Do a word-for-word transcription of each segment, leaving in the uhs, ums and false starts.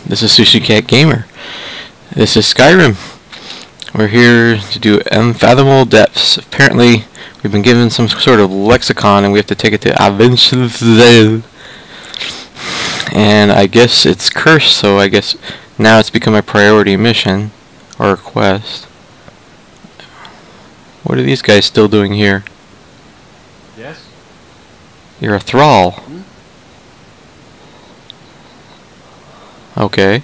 This is SushiCatGamer. This is Skyrim. We're here to do Unfathomable Depths. Apparently, we've been given some sort of lexicon and we have to take it to Avinchel. And I guess it's cursed, so I guess now it's become a priority mission or a quest. What are these guys still doing here? Yes? You're a thrall. Hmm? Okay.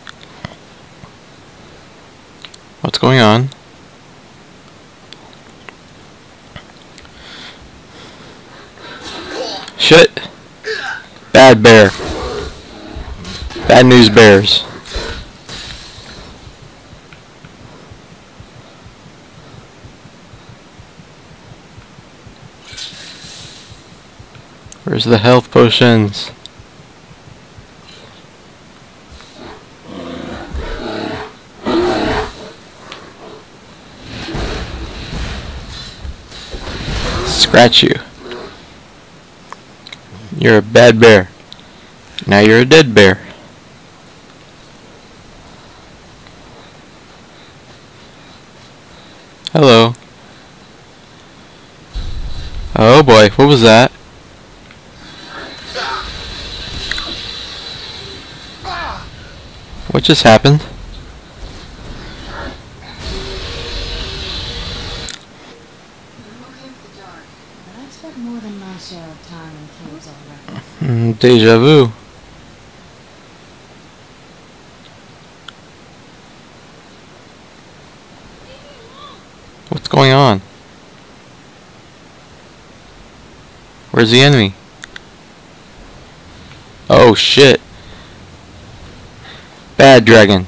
What's going on? Shit! Bad bear. Bad news bears. Where's the health potions? Scratch you. You're a bad bear. Now you're a dead bear. Hello. Oh boy, what was that? What just happened? More than my share of time in caves already. Mm, deja vu. What's going on? Where's the enemy? Oh shit. Bad dragon.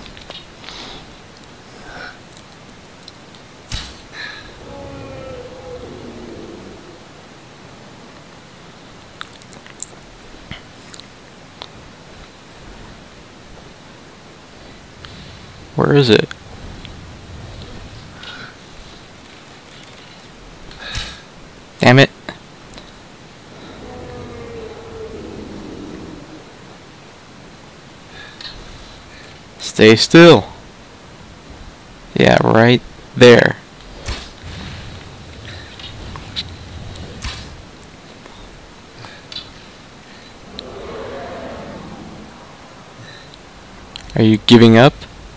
Where is it? Damn it. Stay still. Yeah, right there. Are you giving up?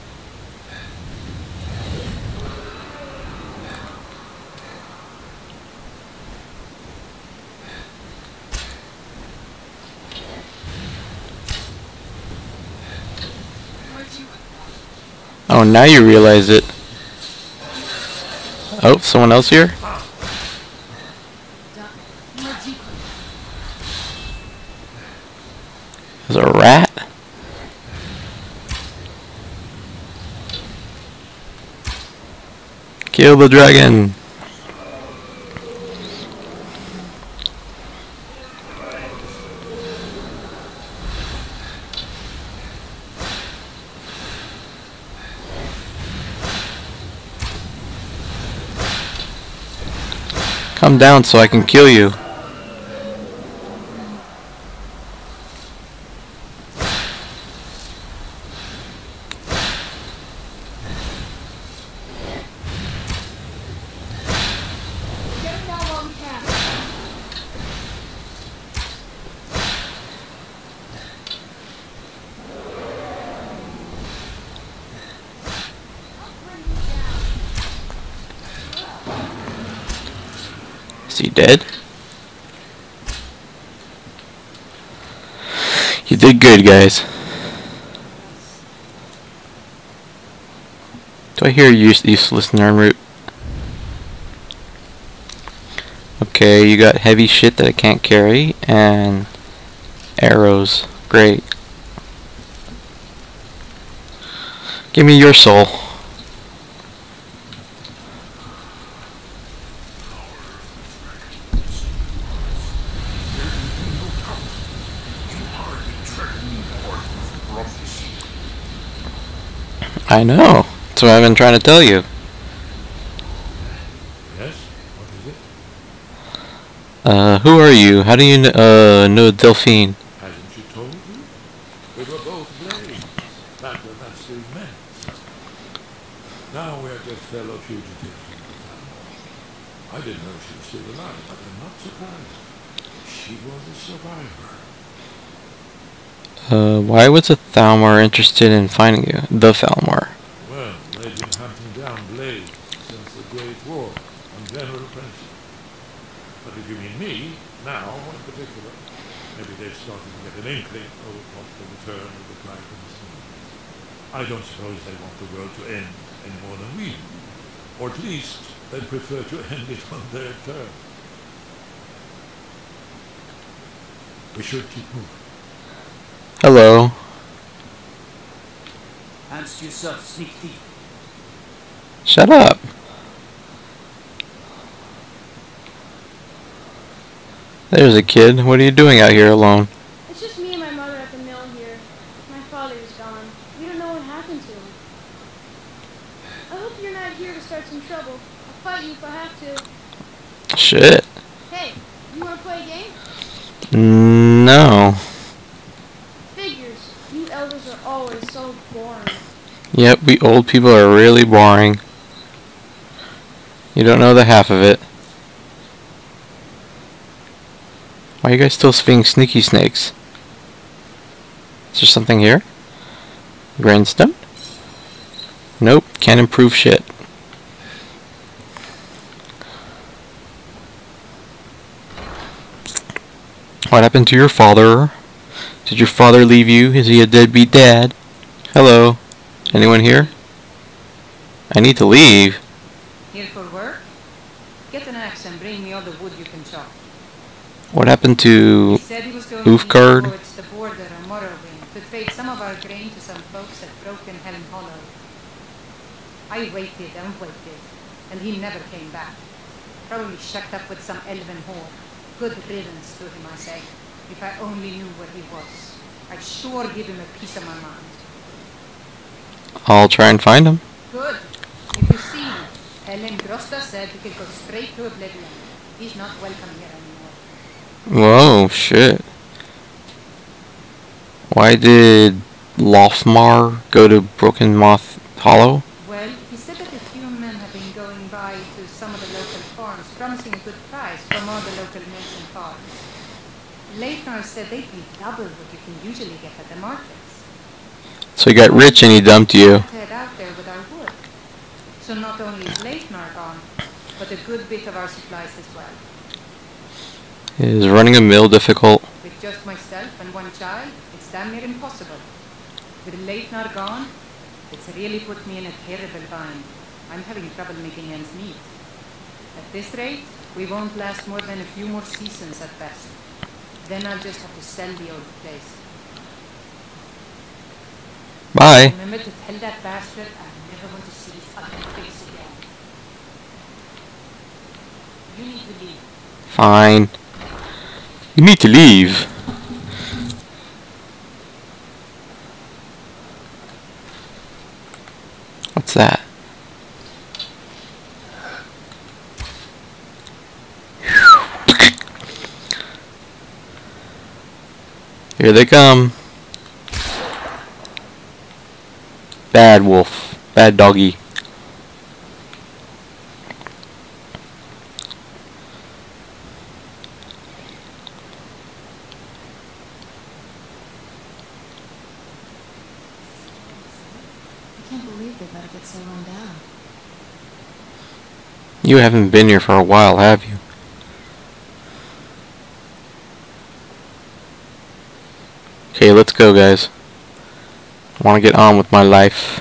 Oh, now you realize it. Oh, someone else here? There's a rat? Kill the dragon! Come down so I can kill you. Is he dead? You did good, guys. Do I hear use useless nerve root? Okay, you got heavy shit that I can't carry, and arrows. Great. Give me your soul. I know. That's what I've been trying to tell you. Yes? What is it? Uh, who are you? How do you kn uh, know Delphine? Hasn't she told you? We were both blades. Now we are just fellow fugitives. I didn't know she was still alive, but I'm not surprised. She was a survivor. Uh, why was the Thalmor interested in finding you? The Thalmor. Well, they've been hunting down blades since the Great War on general principle. But if you mean me, now in particular, maybe they've started to get an inkling of what the return of the Dragons means. I don't suppose they want the world to end any more than we do. Or at least they prefer to end it on their terms. We should keep moving. Hello. Hands to yourself, sneak thief. Shut up. There's a kid. What are you doing out here alone? It's just me and my mother at the mill here. My father is gone. We don't know what happened to him. I hope you're not here to start some trouble. I'll fight you if I have to. Shit. Hey, you want to play a game? No. Figures. You elders are always so boring. Yep, we old people are really boring. You don't know the half of it. Why are you guys still being sneaky snakes? Is there something here? Grindstone? Nope, can't improve shit. What happened to your father? Did your father leave you? Is he a deadbeat dad? Hello? Anyone here? I need to leave. Here for work? Get an axe and bring me all the wood you can chop. What happened to He said he was going Ulfgard? towards the border of Morrowind to trade some of our grain to some folks at Broken Helm Hollow. I waited and waited, and he never came back. Probably shacked up with some elven whore. Good riddance to him, I say. If I only knew where he was, I'd sure give him a piece of my mind. I'll try and find him. Good. If you see him, Helen Grosta said he could go straight to oblivion. He's not welcome here anymore. Whoa, shit. Why did Lofmar go to Broken Moth Hollow? Well, he said that a few men have been going by to some of the local farms, promising a good price from all the local mills and farms. Leitnar said they'd be double what you can usually get at the markets. So he got rich and he dumped you. To head out there with our wood. So not only is Leitnar gone, but a good bit of our supplies as well. Is running a mill difficult? With just myself and one child, it's damn near impossible. With Leitnar gone, it's really put me in a terrible bind. I'm having trouble making ends meet. At this rate, we won't last more than a few more seasons at best. Then I'll just have to sell the old place. Bye. Remember to tell that bastard I never want to see his ugly face again. You need to leave. Fine. You need to leave. What's that? Here they come. Bad wolf. Bad doggy. I can't believe they let it get so run down. You haven't been here for a while, have you? Okay, let's go, guys. I want to get on with my life.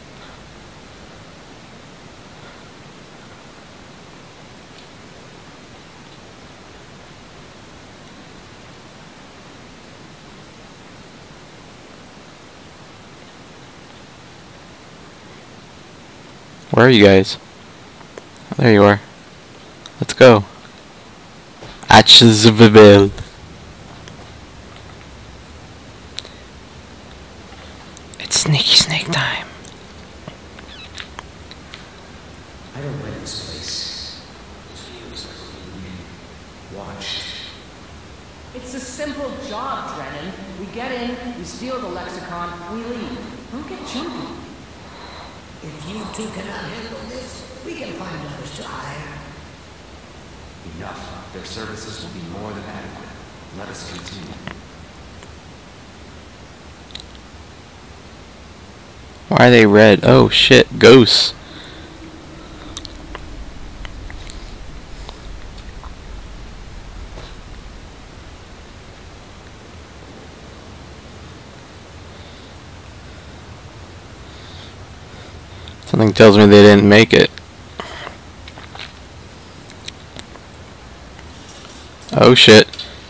Where are you guys? Oh, there you are. Let's go. Achzville. It's sneaky snake time. I don't like this place. It feels like we're being watched. It's a simple job, Drennan. We get in, we steal the lexicon, we leave. Don't get jumpy. If you two cannot handle this, we can find others to hire. Enough. Their services will be more than adequate. Let us continue. Why are they red? Oh shit, ghosts. Something tells me they didn't make it. Oh shit.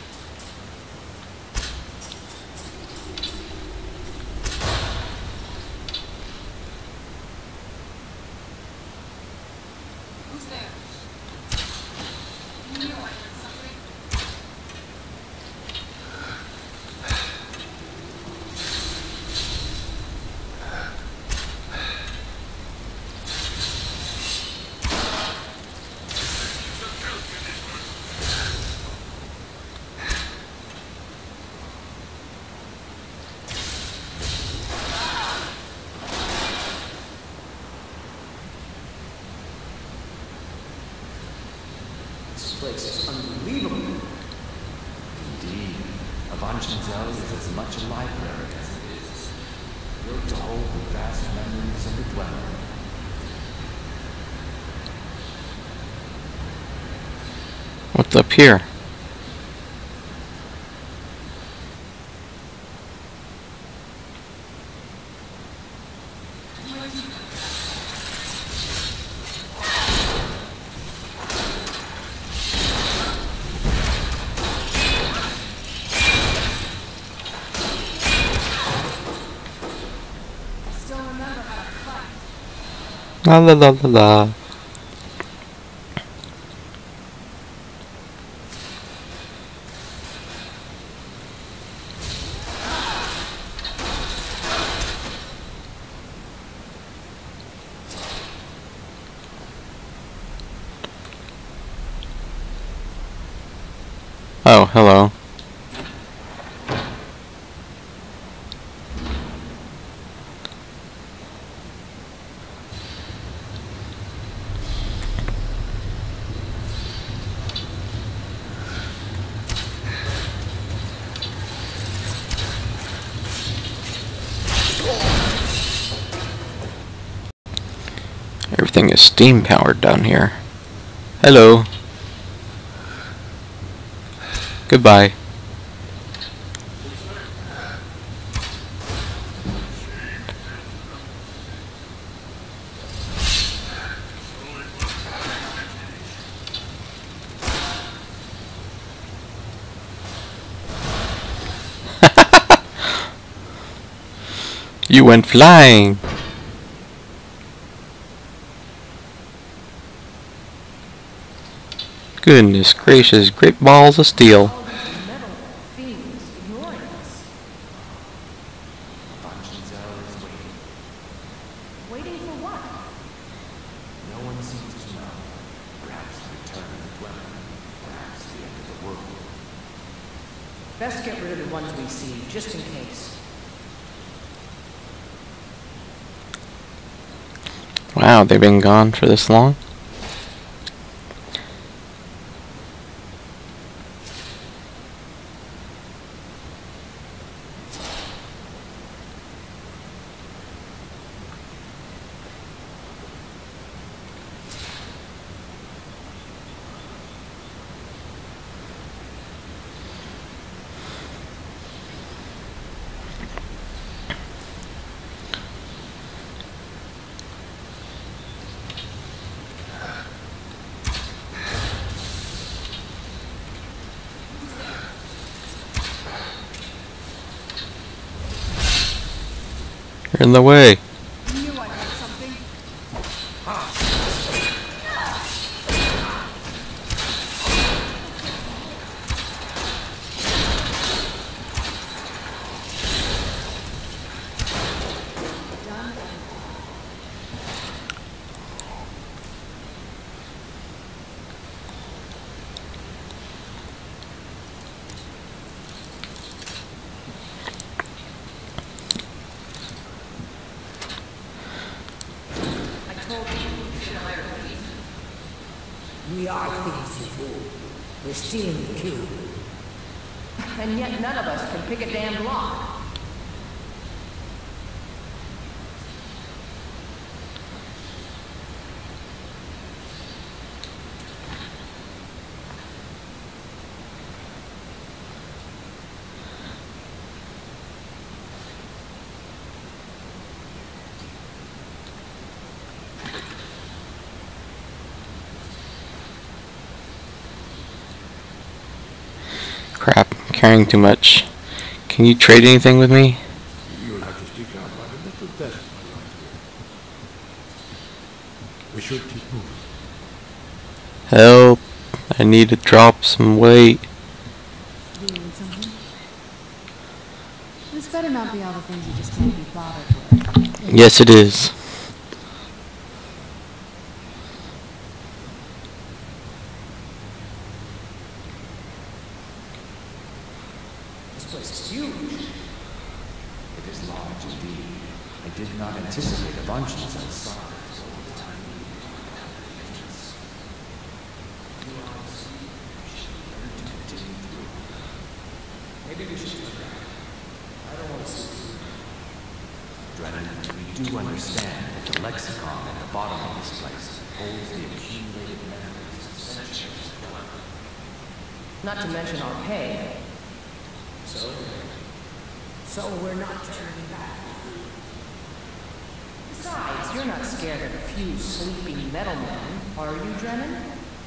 This place is unbelievable. Indeed. Avanchenzell is as much a library as it is built to hold the vast memories of the dweller. What's up here? La la la la la. Oh, hello. Everything is steam powered down here. Hello. Goodbye. You went flying. Goodness gracious, great balls of steel. Metal fiends ignoring us. Avanchenzell is waiting. Waiting for what? No one seems to know. Perhaps the return of the dweller. Perhaps the end of the world. Best get rid of the ones we see, just in case. Wow, they've been gone for this long? You're in the way. Knew I had something. We are thieves, you fool. We're stealing the cube. And yet none of us can pick a damn lock. Crap, I'm carrying too much. Can you trade anything with me? You'll have to stick out like a little desk, my lord. We should keep moving. Help! I need to drop some weight. Do you need something? This better not be all the things you just can't be bothered with. Yes, it is. This place is huge. It is large indeed. I did not anticipate a bunch outside. Maybe we should turn back. I don't want to see you. Drennan, we do understand that the lexicon at the bottom of this place holds the accumulated memories of centuries of dwelling. Not to mention our pay. So, So we're not turning back. Besides, you're not scared of a few sleeping metal men, are you, Drennan?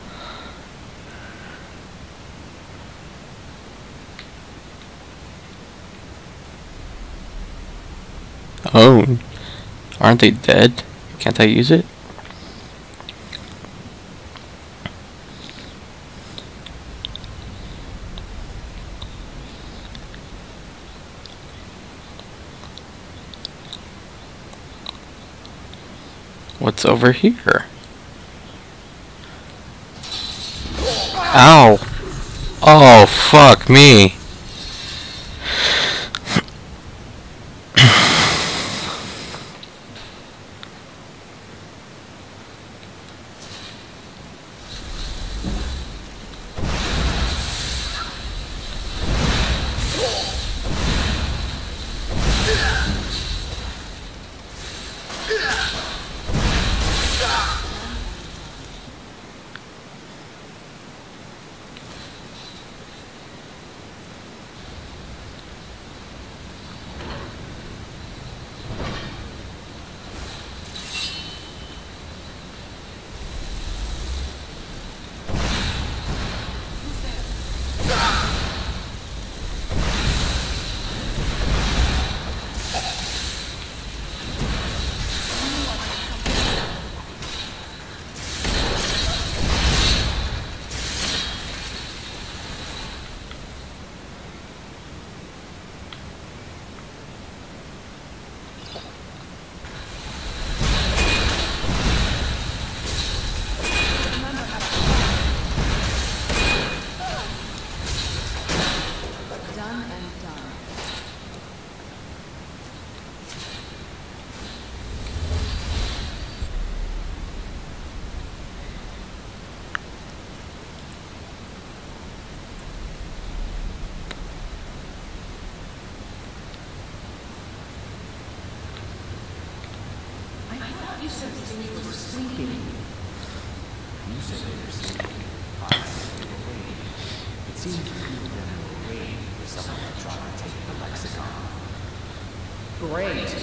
Oh, aren't they dead? Can't I use it? What's over here? Ow! Oh, fuck me. Done and done. I thought you said things were sleeping. You said they were sleeping. I said they were waiting. It seemed to me that they were waiting for someone to try to take the lexicon. Great.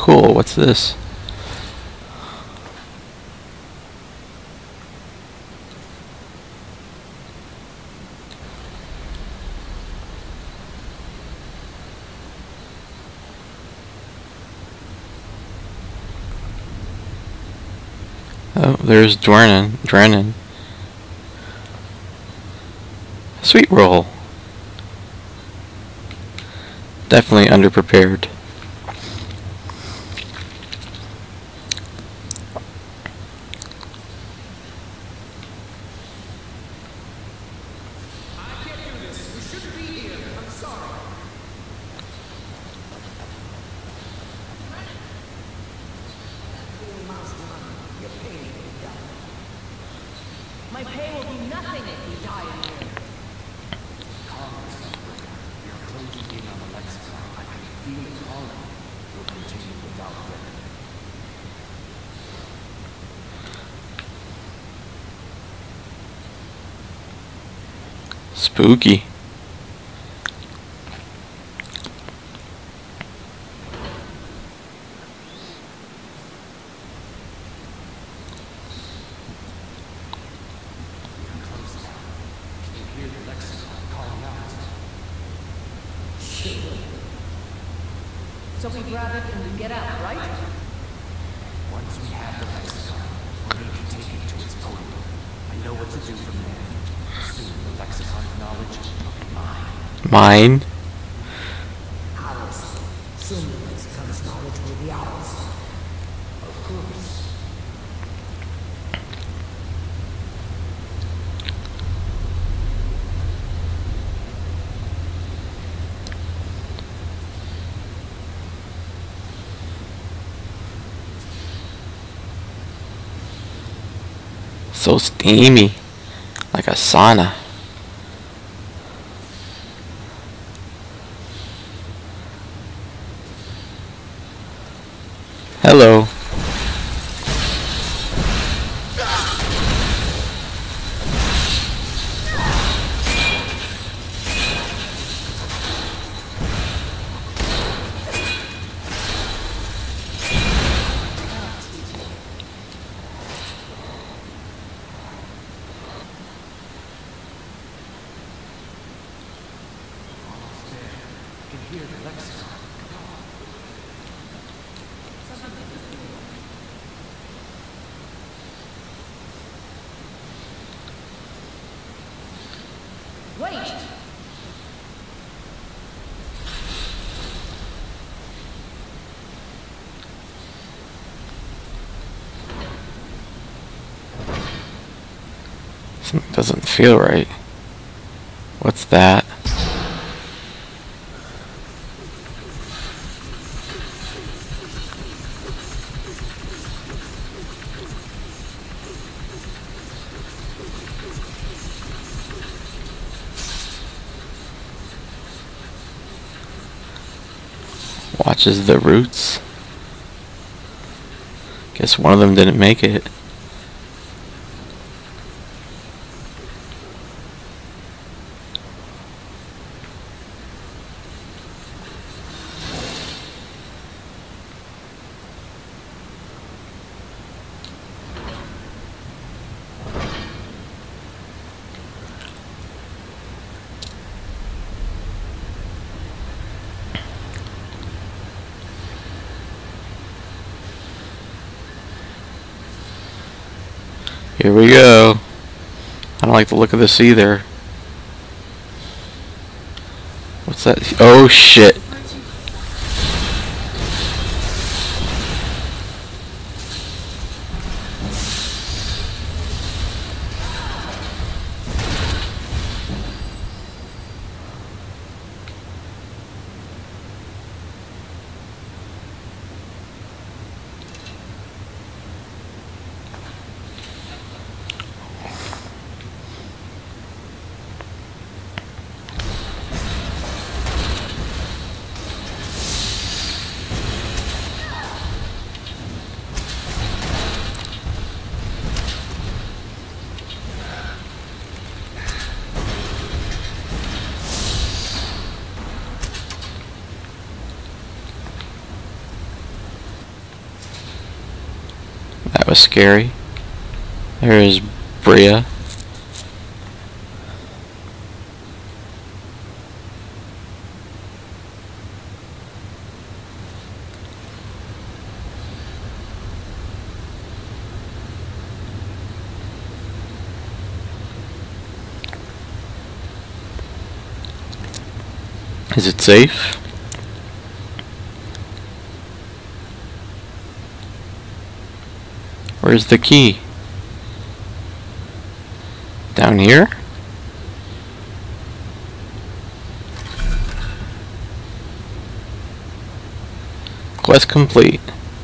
Cool, what's this? Oh, there's Drennan. Drennan. Sweet roll. Definitely underprepared. My pay will be nothing if you die in here. Calm yourself, Ricker. You're closing in on the lexicon. I can feel it calling. You'll continue without Ricker. Spooky. So we grab it and get out, right? Once we have the lexicon, we'll need to take it to its podium. I know what to do from there. Soon the lexicon's knowledge will be mine. Mine? Ours. Soon the lexicon's knowledge will be ours. Of course. So steamy. Like a sauna. Hello. Hear the lexicon. Wait! Something doesn't feel right. What's that? Watches the roots. Guess one of them didn't make it. Here we go. I don't like the look of this either. What's that? Oh shit. That was scary. There's Bria. Is it safe? Where's the key? Down here? Quest complete.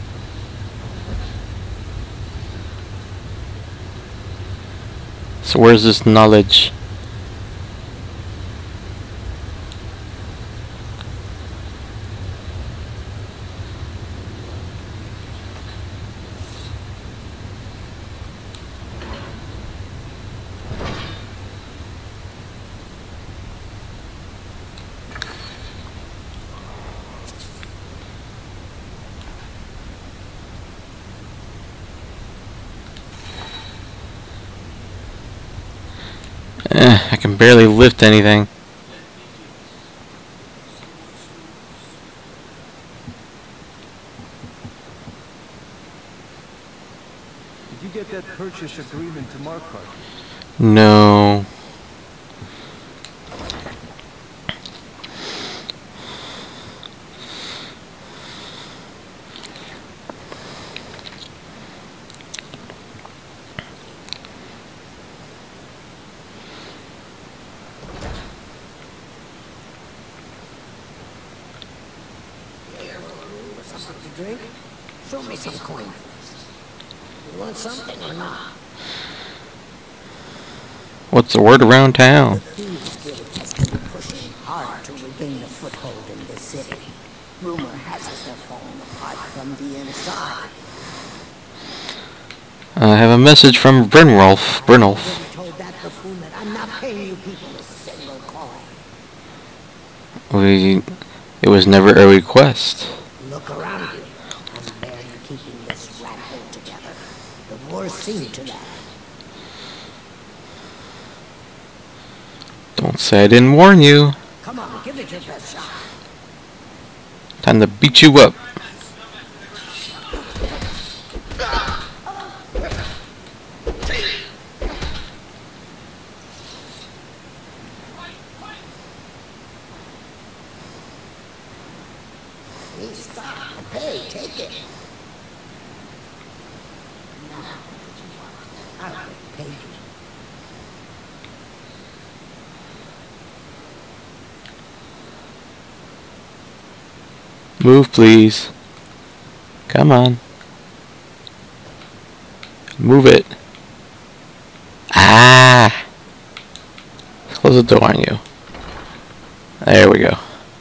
So where's this knowledge? Eh, I can barely lift anything. Did you get that purchase agreement to Markart? No. Something to drink? Show me some coin. You want something or not? What's the word around town? The Thieves Guild has been pushing hard to regain a foothold in this city. Rumor has it they're falling apart from the inside. I have a message from Brynwolf. Brynwolf. I told that buffoon that I'm not paying you people a single coin. We. It was never a request. Look around you. I'm barely keeping this rat hole together. The wars seem to that. Don't say I didn't warn you. Come on, give it your best shot. Time to beat you up. Please stop. Hey, take it. Now, I will pay you. Move, please. Come on. Move it. Ah! Close the door on you. There we go.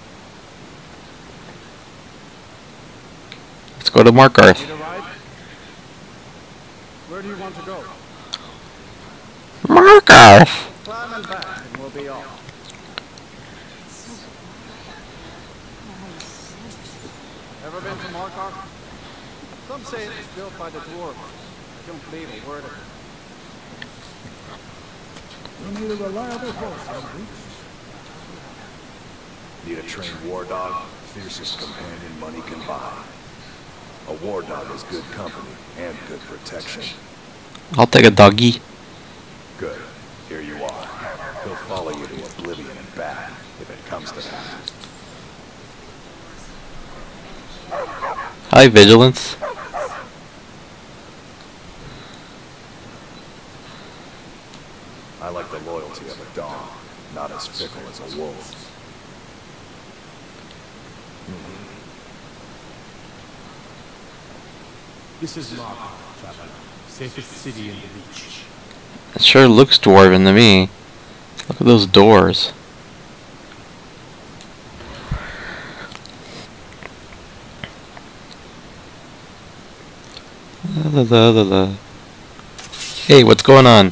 Let's go to Markarth. Need a ride? Where do you want to go? Markarth! Climb and back and we'll be off. Ever been to Markarth? Some say it was built by the dwarves. I don't believe a word of it. You need a reliable horse on the beach. Need a trained war dog? Fiercest companion money can buy. A war dog is good company and good protection. I'll take a doggy. Good. Here you are. He'll follow you to oblivion and back, if it comes to that. Hi, Vigilance. I like the loyalty of a dog, not as fickle as a wolf. This is Markarth, traveler. Safest city in the Reach. It sure looks dwarven to me. Look at those doors. La, la, la, la. Hey, what's going on?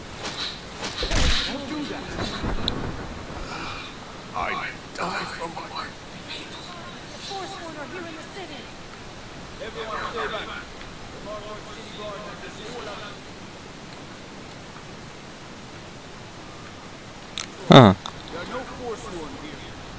I die from my... Forsworn are here in the city. Everyone stay back. Huh. There are no Forsworn here.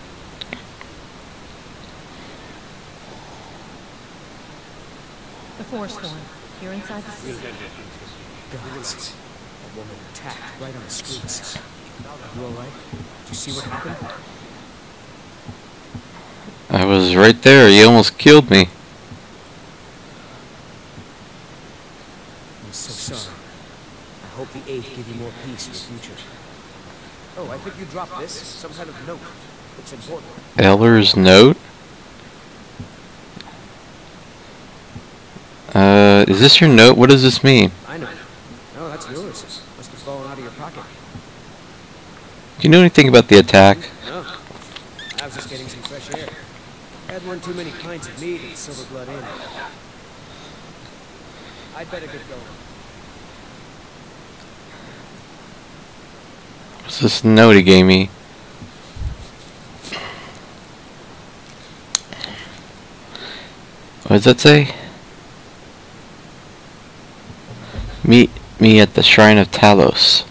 The Forsworn. Here inside the city. Gods. A woman attacked right on the streets. You alright? Did you see what happened? I was right there. You almost killed me. I'm so sorry. I hope the Eighth give you more peace in the future. Oh, I think you dropped this. Some kind of note. It's important. Eller's note? Uh, is this your note? What does this mean? I know. No, that's yours. Must have fallen out of your pocket. Do you know anything about the attack? No. I was just getting some fresh air. Had one too many pints of meat and Silver Blood Inn. I'd better get going. What's this note he gave me? What does that say? Meet me at the Shrine of Talos.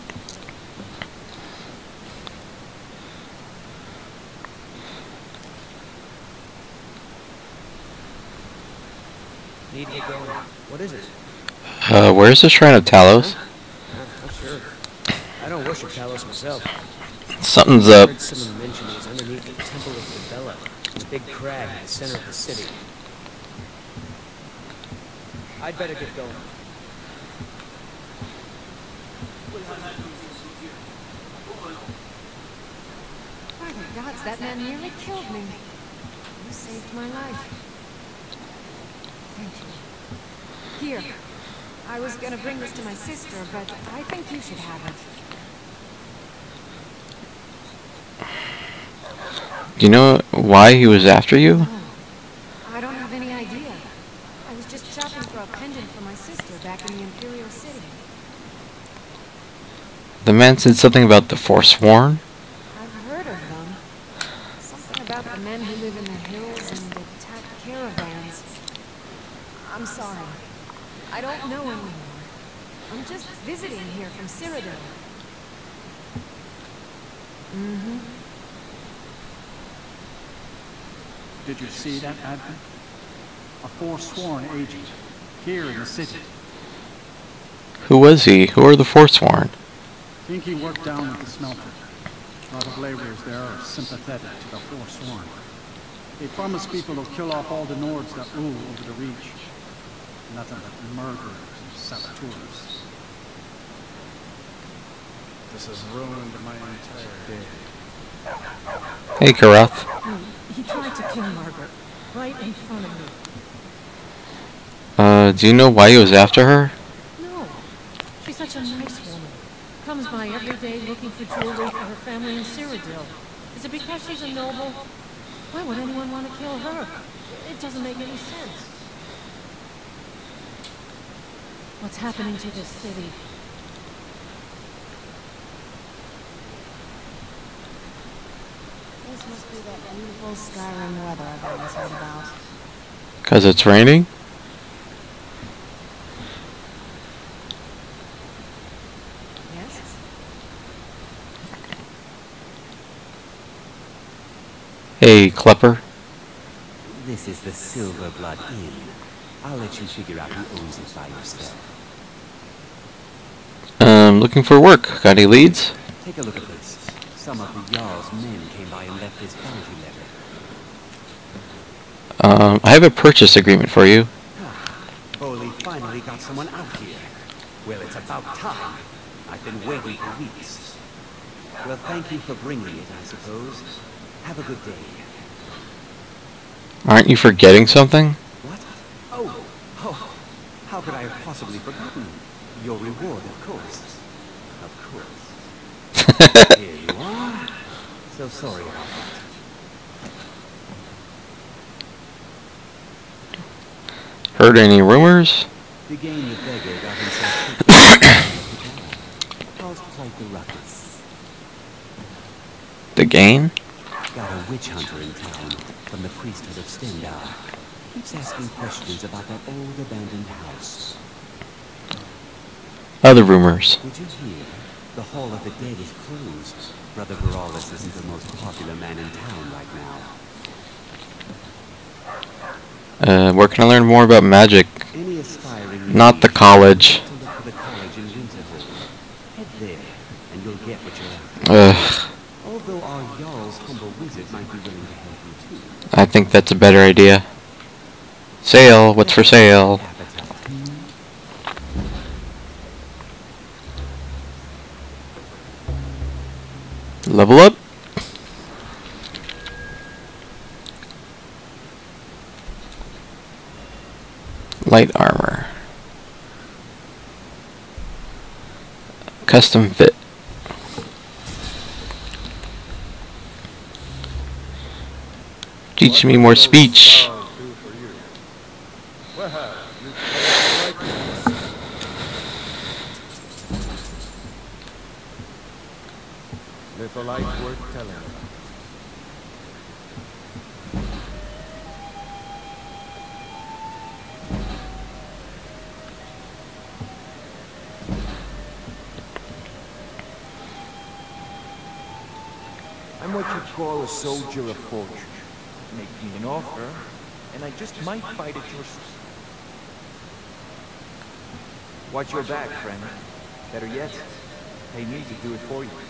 Need to get going. What is it? Uh, where's the Shrine of Talos? I'm not sure. I don't worship Talos myself. Something's I up. heard someone mention it was underneath the Temple of Fabella, the big crag in the center of the city. I'd better get going. By the gods, that man nearly killed me. You saved my life. Thank you. Here. I was gonna bring this to my sister, but I think you should have it. Do you know why he was after you? No, I don't have any idea. I was just shopping for a pendant for my sister back in the Imperial City. The man said something about the Forsworn. I've heard of them. Something about the men who live in the hills and attack caravans. I'm sorry. I don't know anymore. I'm just visiting here from Cyrodiil. Mm-hmm. Did you see that, Advent? A Forsworn agent, here in the city. Who was he? Who are the Forsworn? Think he worked down at the smelter. A lot of laborers there are sympathetic to the Forsworn. They promise people will kill off all the Nords that rule over the Reach. Nothing but murderers and saboteurs. This has ruined my entire day. Hey, Karath. He tried to kill Margaret, right in front of me. Uh, do you know why he was after her? No. She's such a nice woman. Comes by every day looking for jewelry for her family in Cyrodiil. Is it because she's a noble? Why would anyone want to kill her? It doesn't make any sense. What's happening to this city? This must be that beautiful Skyrim weather I've always heard about. Because it's raining? Yes? Hey, Klepper. This is the Silver Blood Inn. I'll let you figure out who owns it by yourself. Um, looking for work. Got any leads? Take a look at this. Some of the Jarl's men came by and left this bounty letter. Um, I have a purchase agreement for you. Boley finally got someone out here. Well, it's about time. I've been waiting for weeks. Well, thank you for bringing it, I suppose. Have a good day. Aren't you forgetting something? What? Oh, oh, how could I have possibly forgotten? Your reward, of course. Of course. Here you are. So sorry about that. Heard any rumors? The game the beggar got himself kicked caused quite the ruckus. The game? Got a witch hunter in town from the priesthood of Stendar. keeps asking questions about that old abandoned house. Other rumors. Did you hear? The Hall of the Dead is closed. Brother Veralis isn't the most popular man in town right now. Uh, where can I learn more about magic? Any aspiring Not the college. to look for the college in Winterhold. Head there, and you'll get what you're after. Ugh. Although our Jarl's humble wizard might be willing to help you too. I think that's a better idea. Sale. What's for sale? Level up. Light armor. Custom fit. Teach me more speech. Live a life worth telling about. I'm what you call a soldier of fortune. Make me an offer, and I just might fight at your side. Watch your back, friend. Better yet, pay me to do it for you.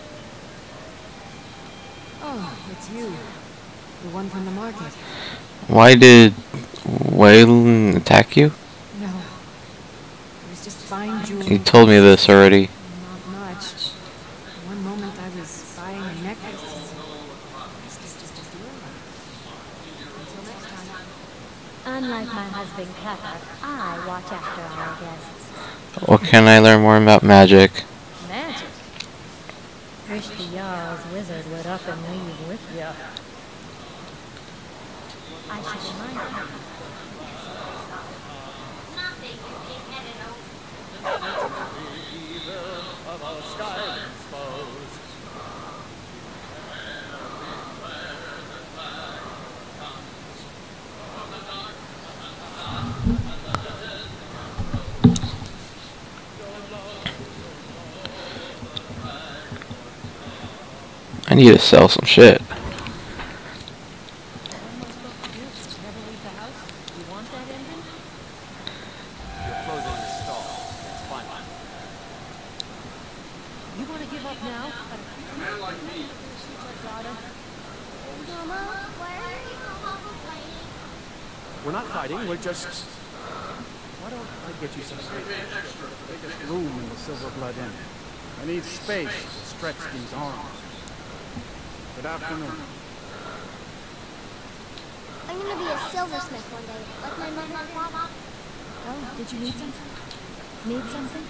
Oh, it's you. The one from the market. Why did Waylon attack you? No. I was just buying jewelry. You told me this already. Not much. One moment I was buying a necklace. It's just, just a jewelry. Until next time. Unlike my husband Kevin, I watch after our guests. What can I learn more about magic? Magic? Wish the Jarl's wizard would up and leave with you. I should remind you. Nothing can be headed over. Of our Skyrim foes. I need to sell some shit. We're not fighting, we're just... Why don't I get you some space? Biggest room in the Silver Blood Inn. I need space to stretch these arms. Good afternoon. I'm gonna be a silversmith one day, like my mother and father. Oh, did you need something? Need something?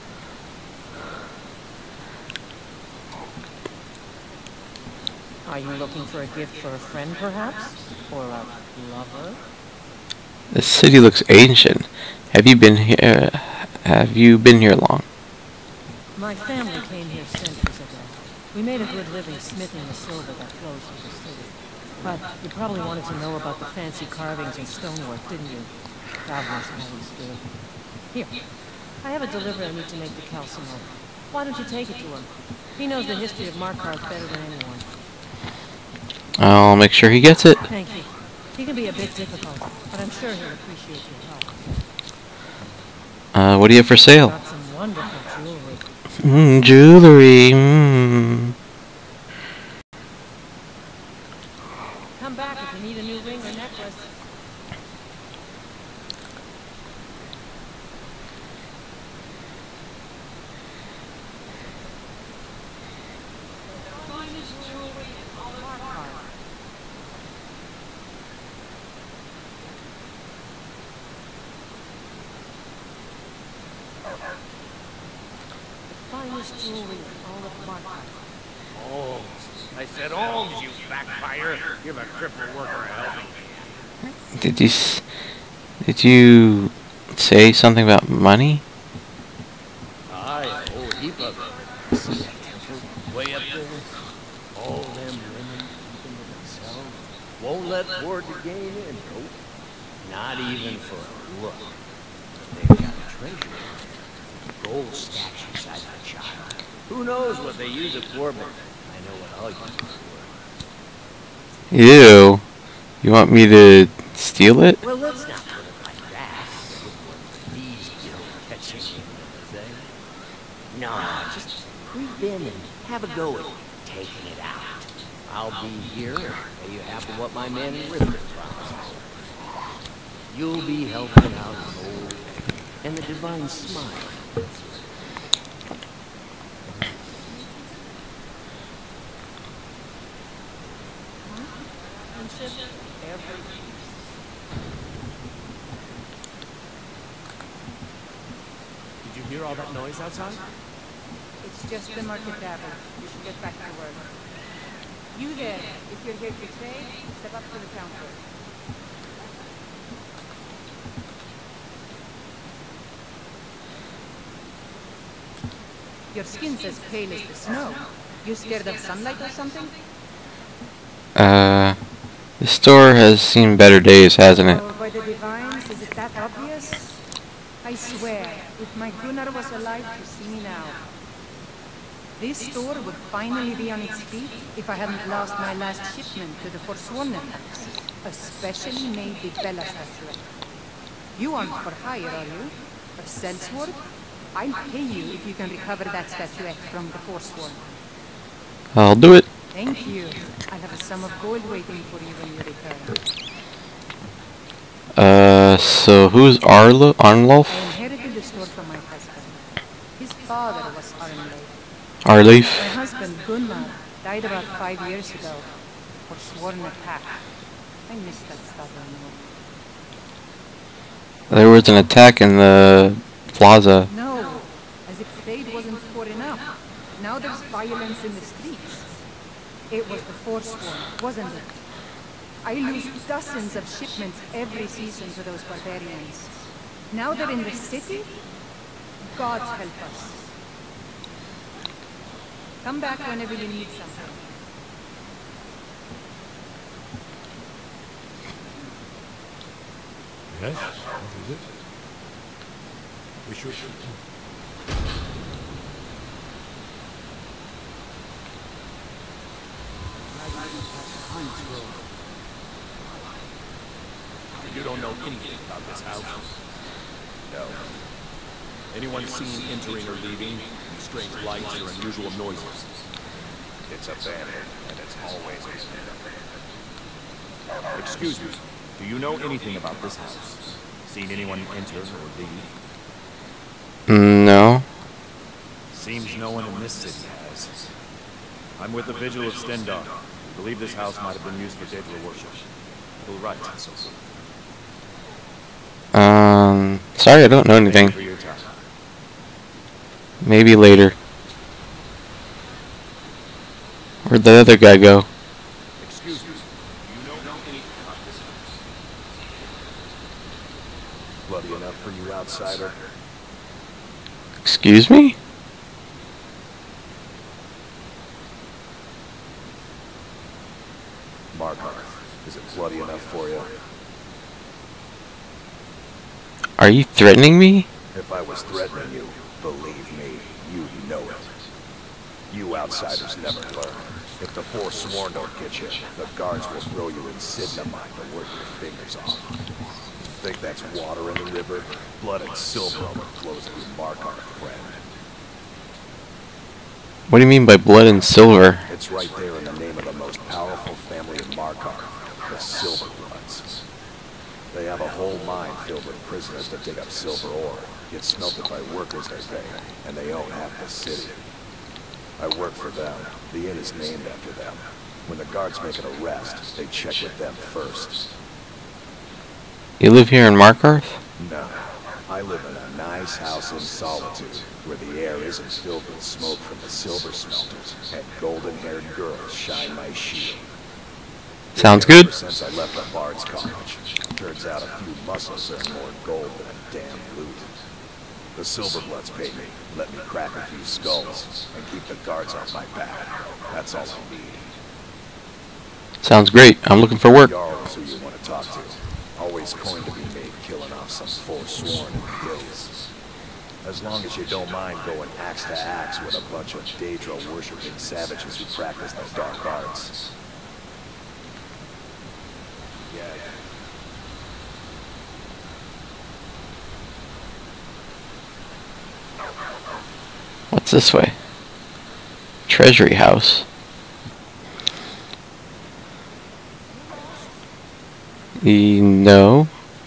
Are you looking for a gift for a friend, perhaps? Or a lover? This city looks ancient. Have you been here? Have you been here long? My family came here centuries ago. We made a good living smithing the silver that flows through the city. But you probably wanted to know about the fancy carvings and stonework, didn't you? Travelers always do. Here, I have a delivery I need to make to Calcimo. Why don't you take it to him? He knows the history of Markarth better than anyone. I'll make sure he gets it. Thank you. He can be a bit difficult, but I'm sure he'll appreciate your help. Uh, what do you have for sale? Got some wonderful jewelry. Mm, jewelry. Mm. Come back if you need a new ring or necklace. Finest jewelry in all of Markarth. Oh, I said alms, you backfire. Give a crippled worker a helping. Did you s did you say something about money? Aye, a whole heap of it. See that temple way up there? All them women keeping to themselves. Won't let word to gain in, nope. Not even for a look. They've got a treasure. Gold statues I'd a child. Who knows what they use it for, but I know what I'll use it for. Ew. You want me to steal it? Well, let's not put it like that. These don't catch you, say? No, just creep in and have a go at taking it out. I'll be here and pay you half of what my man Richter promised. You'll be helping out Gold and the Divine Smile. Did you hear all that noise outside? It's just the market tavern. You should get back to work. You there, if you're here to trade, step up to the counter. Your skin's as pale as the snow. You scared of sunlight or something? Uh, the store has seen better days, hasn't it? Oh, by the divines, is it that obvious? I swear, if my Gunnar was alive to see me now, this store would finally be on its feet if I hadn't lost my last shipment to the Forsworn attacks, a specially made Bella statuette. You aren't for hire, are you? A sellsword? I'll pay you if you can recover that statuette from the Forsworn. I'll do it. Thank you. I'll have a sum of gold waiting for you when you return. Uh, so who's Arlo Arnulf? I inherited the store from my husband. His father was Arnulf. Arleif? My husband, Gunnar, died about five years ago. Forsworn attack. I miss that stubborn move. There was an attack in the plaza. No, as if trade wasn't poor enough. Now there's violence in the streets. It was the Forsworn, wasn't it? I lose dozens of shipments every season to those barbarians. Now they're in the city? God help us. Come back whenever you need something. Yes? What is it? We should... You don't know anything about this house? No. Anyone seen entering or leaving? Any strange lights or unusual noises? It's abandoned, and it's always been abandoned. Excuse me. Do you know anything about this house? Seen anyone enter or leave? No. Seems no one in this city has. I'm with the Vigil of Stendar. We believe this house might have been used for Daedra worship. Little rites and so forth. Um, sorry, I don't know anything. Thank you for your time. Maybe later. Where'd the other guy go? Excuse me. Do you know anything about this house? Bloody enough for you, outsider? Excuse me? Markov, is it bloody enough for you? Are you threatening me? If I was threatening you, believe me, you'd know it. You outsiders never learn. If the Forsworn don't get you, the guards will throw you in Sidnamite to work your fingers off. Think that's water in the river? Blood and silver overflows through Markov, friend. What do you mean by blood and silver? It's right there in the name of the most powerful family in Markov, the Silverbloods. They have a whole mine filled with prisoners that dig up silver ore, get smelted by workers they pay, and they own half the city. I work for them. The inn is named after them. When the guards make an arrest, they check with them first. You live here in Markarth? No. I live in a nice house in solitude, where the air isn't filled with smoke from the silver smelters, and golden-haired girls shine my shield. Sounds good. Since I left the Bard's College, turns out a few muscles earn more gold than a damn loot. The Silverbloods pay me, let me crack a few skulls, and keep the guards off my back. That's all I need. Sounds great. I'm looking for work. Jarl is who you want to talk to. I'll always going to be made killing off some forsworn in the hills. As long as you don't mind going axe to axe with a bunch of Daedra-worshipping savages who practice the dark arts. Yeah. What's this way? Treasury house. E no.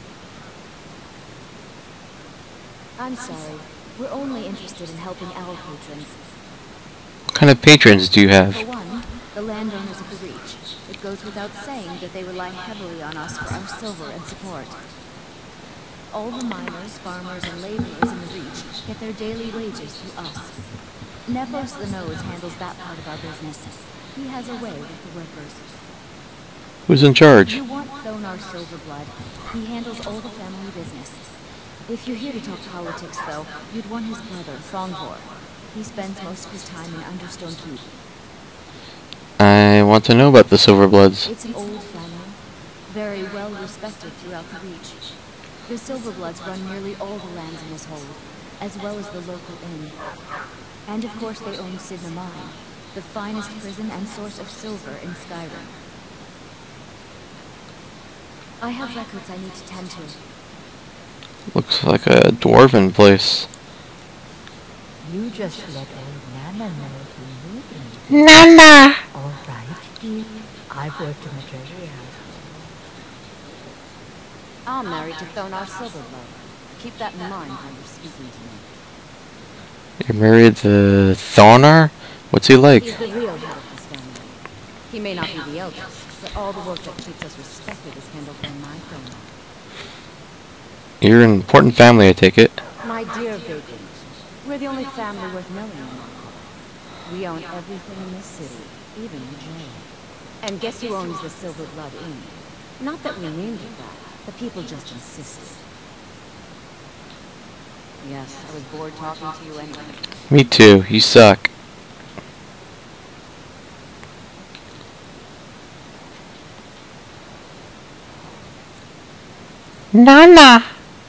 I'm sorry. We're only interested in helping our patrons. What kind of patrons do you have? For one, the landowners of the Reach. It goes without saying that they rely heavily on us for our silver and support. All the miners, farmers, and laborers in the Reach get their daily wages through us. Nepos the Nose handles that part of our business. He has a way with the workers. Who's in charge? You want Thonar Silverblood. He handles all the family business. If you're here to talk politics, though, you'd want his brother, Thongvor. He spends most of his time in Understone Keep. I want to know about the Silverbloods. It's an old family, very well respected throughout the Reach. The Silverbloods run nearly all the lands in this hold, as well as the local inn. And of course they own Sidna Mine, the finest prison and source of silver in Skyrim. I have records I need to tend to. Looks like a dwarven place. You just let old Nana know who you Nana! All right, dear. I've worked in the treasury house. I'm married to Thonar Silverblood. Keep that in mind when you're speaking to me. You're married to Thonar? What's he like? He's the real head of this family. He may not be the eldest, but all the work that keeps us respected is handled by my Thonar. You're an important family, I take it. My dear Vagrant, we're the only family worth knowing in Markarth. We own everything in this city, even the jail. And guess who owns the Silverblood Inn? Not that we named it that. The people just insisted. Yes, I was bored talking to you anyway. Me too. You suck. Nana!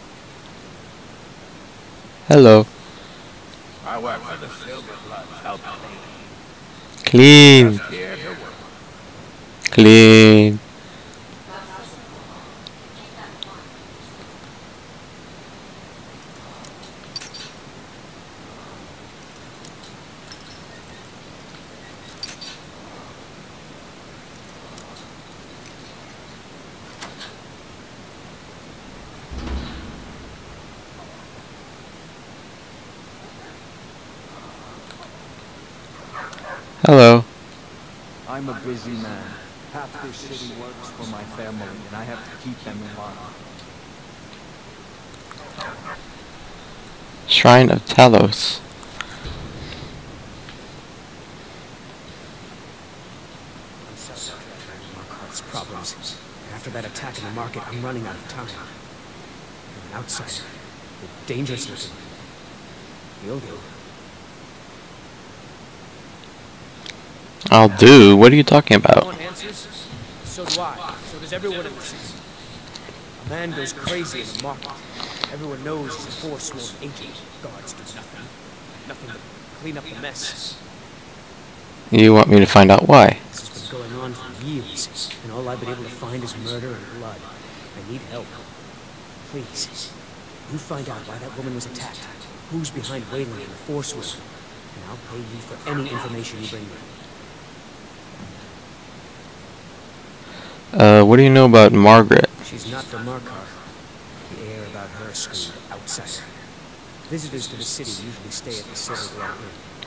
Hello. I work for the Silverbloods, help me. Clean. Just here to work. Clean. Hello. I'm a busy man. Half this city works for my family, and I have to keep them in line. Shrine of Talos. I'm so sorry for Markarth's problems. After that attack in the market, I'm running out of time. I'm an outsider. You're dangerous looking. You'll do. I'll do. What are you talking about? No one answers. So do I. So does everyone in the city. A man goes crazy in the market. Everyone knows he's a forsworn agent. Guards do nothing. Nothing to clean up the mess. You want me to find out why? This has been going on for years, and all I've been able to find is murder and blood. I need help. Please, you find out why that woman was attacked, who's behind Wayland and the Forsworn, and I'll pay you for any information you bring me. Uh, what do you know about Margaret? She's not from Markarth. The air about her screamed outsider. Visitors to the city usually stay at the Silverblood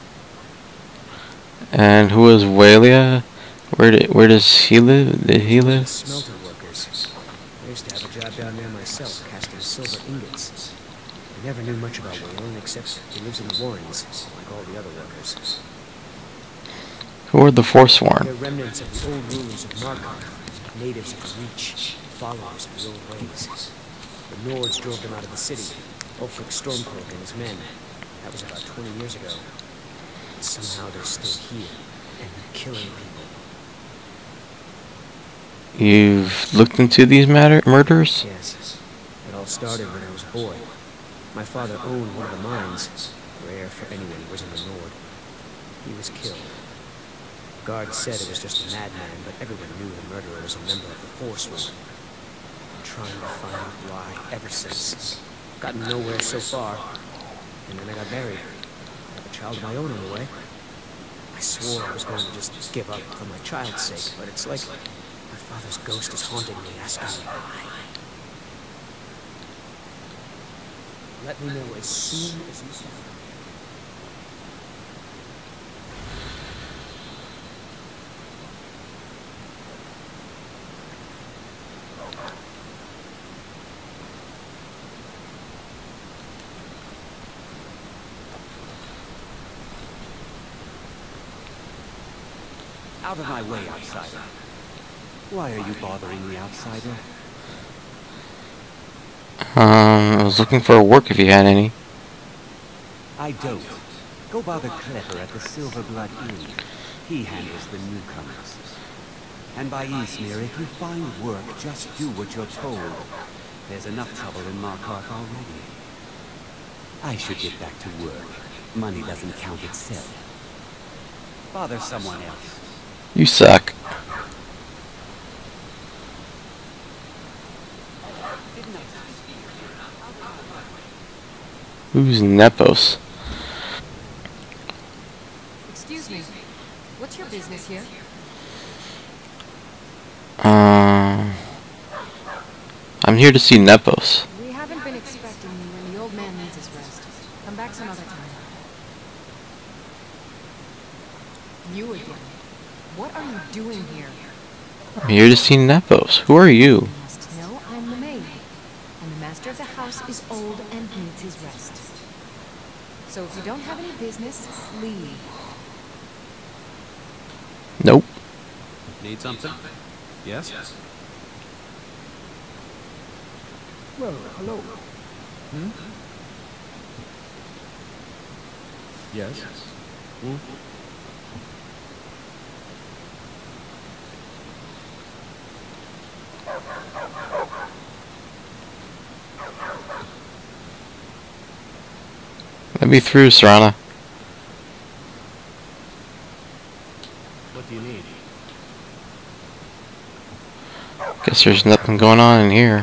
Inn. And who is Walia? Where did, where does he live? Did he live? Smelter workers. I used to have a job down there myself, casting silver ingots. I never knew much about Wayland, except he lives in the Warrens, like all the other workers. Who are the Forsworn? They're remnants of the old rulers of Markarth. Natives of the Reach, followers of the old ways. The Nords drove them out of the city. Ulfric Stormcloak and his men. That was about twenty years ago. And somehow they're still here, and they're killing people. You've looked into these matter murders? Yes. It all started when I was a boy. My father owned one of the mines, rare for anyone who was in the Nord. He was killed. Guards said it was just a madman, but everyone knew the murderer was a member of the Forsworn. I'm trying to find out why ever since. Gotten nowhere so far. And then I got married. I have a child of my own on the way. I swore I was going to just give up for my child's sake, but it's like my father's ghost is haunting me, asking me why. Let me know as soon as you can. Out of my way, outsider. Why are you bothering the outsider? Um, I was looking for work if you had any. I don't. Go bother Klepper at the Silver Blood Inn. He handles the newcomers. And by Eastmere, if you find work, just do what you're told. There's enough trouble in Markarth already. I should get back to work. Money doesn't count itself. Bother someone else. You suck. Who's Nepos? Excuse me. What's your business here? Um, I'm here to see Nepos. We haven't been expecting you, and the old man needs his rest. Come back some other time. You again. What are you doing here? I'm here to see Nepos. Who are you? You must know I'm the maid, and the master of the house is old and needs his rest. So if you don't have any business, leave. Nope. Need something? Yes? Well, hello. Hmm? Yes? Hmm? Let me through, Serana. What do you need? Guess there's nothing going on in here.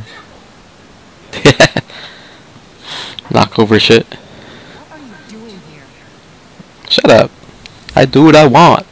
Knock over shit. What are you doing here? Shut up. I do what I want.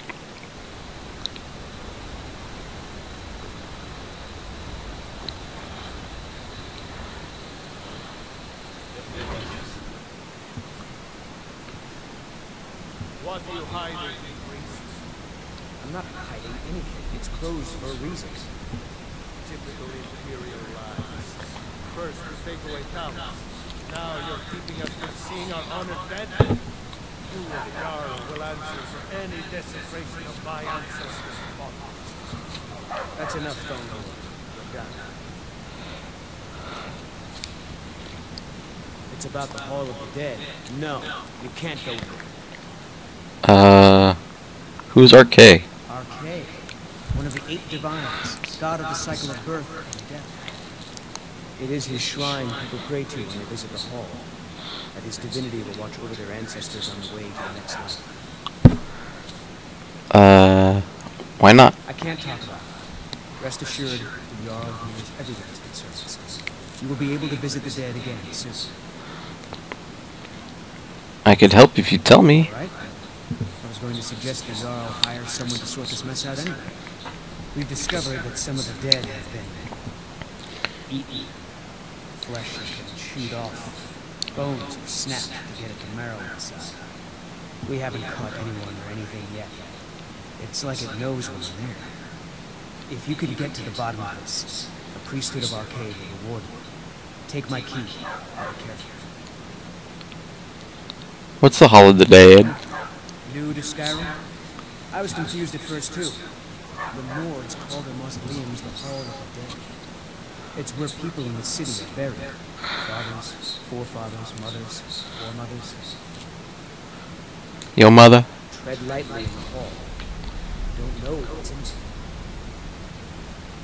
What are you hiding, priest? I'm not hiding anything. It's closed for a reason. Typical Imperial lies. First you take away towns. Now you're keeping us from seeing our honored dead. You and the Jarl will answer for any desecration of my ancestors' bodies. That's enough, Thornhill. We're done. It's about the Hall of the Dead. No, you can't go there. Uh, who's R K? Arcade, one of the eight divines, god of the cycle of birth and death. It is his shrine people pray to when they visit the hall. That his divinity will watch over their ancestors on the way to the next life. Uh, why not? I can't talk about it. Rest assured, the Jarl hears everyone's concerns. You will be able to visit the dead again soon. I could help if you tell me. Right? I was going to suggest the Jarl hire someone to sort this mess out anyway. We've discovered that some of the dead have been eaten. Flesh has been chewed off. Bones were snapped to get at the marrow inside. We haven't caught anyone or anything yet. It's like it knows we're there. If you could get to the bottom of this, the priesthood of Arcade will reward you. Take my key. I'll be careful. What's the Hall of the Dead? New to Skyrim? I was confused at first too. The Nords call their mausoleums the Hall of the Dead. It's where people in the city are buried. Fathers, forefathers, mothers, foremothers. Yo, mother. Tread lightly in the hall. Don't know what's in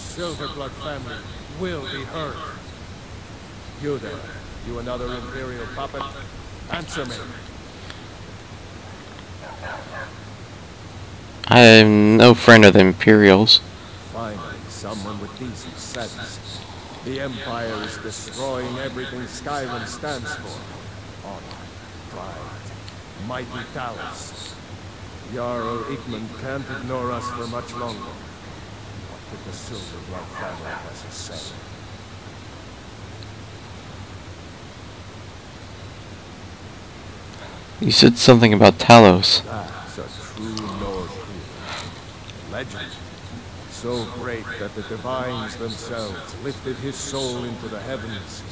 Silverblood family will be hurt. You there, you another Imperial puppet, answer me. I am no friend of the Imperials. Finally, someone with decent sense. The Empire is destroying everything Skyrim stands for. Honor, pride, mighty Talos. Jarl Igmund can't ignore us for much longer. What did the Silverblood family have to say? You said something about Talos. That's a true Nord hero. Legend. So great that the divines themselves lifted his soul into the heavens.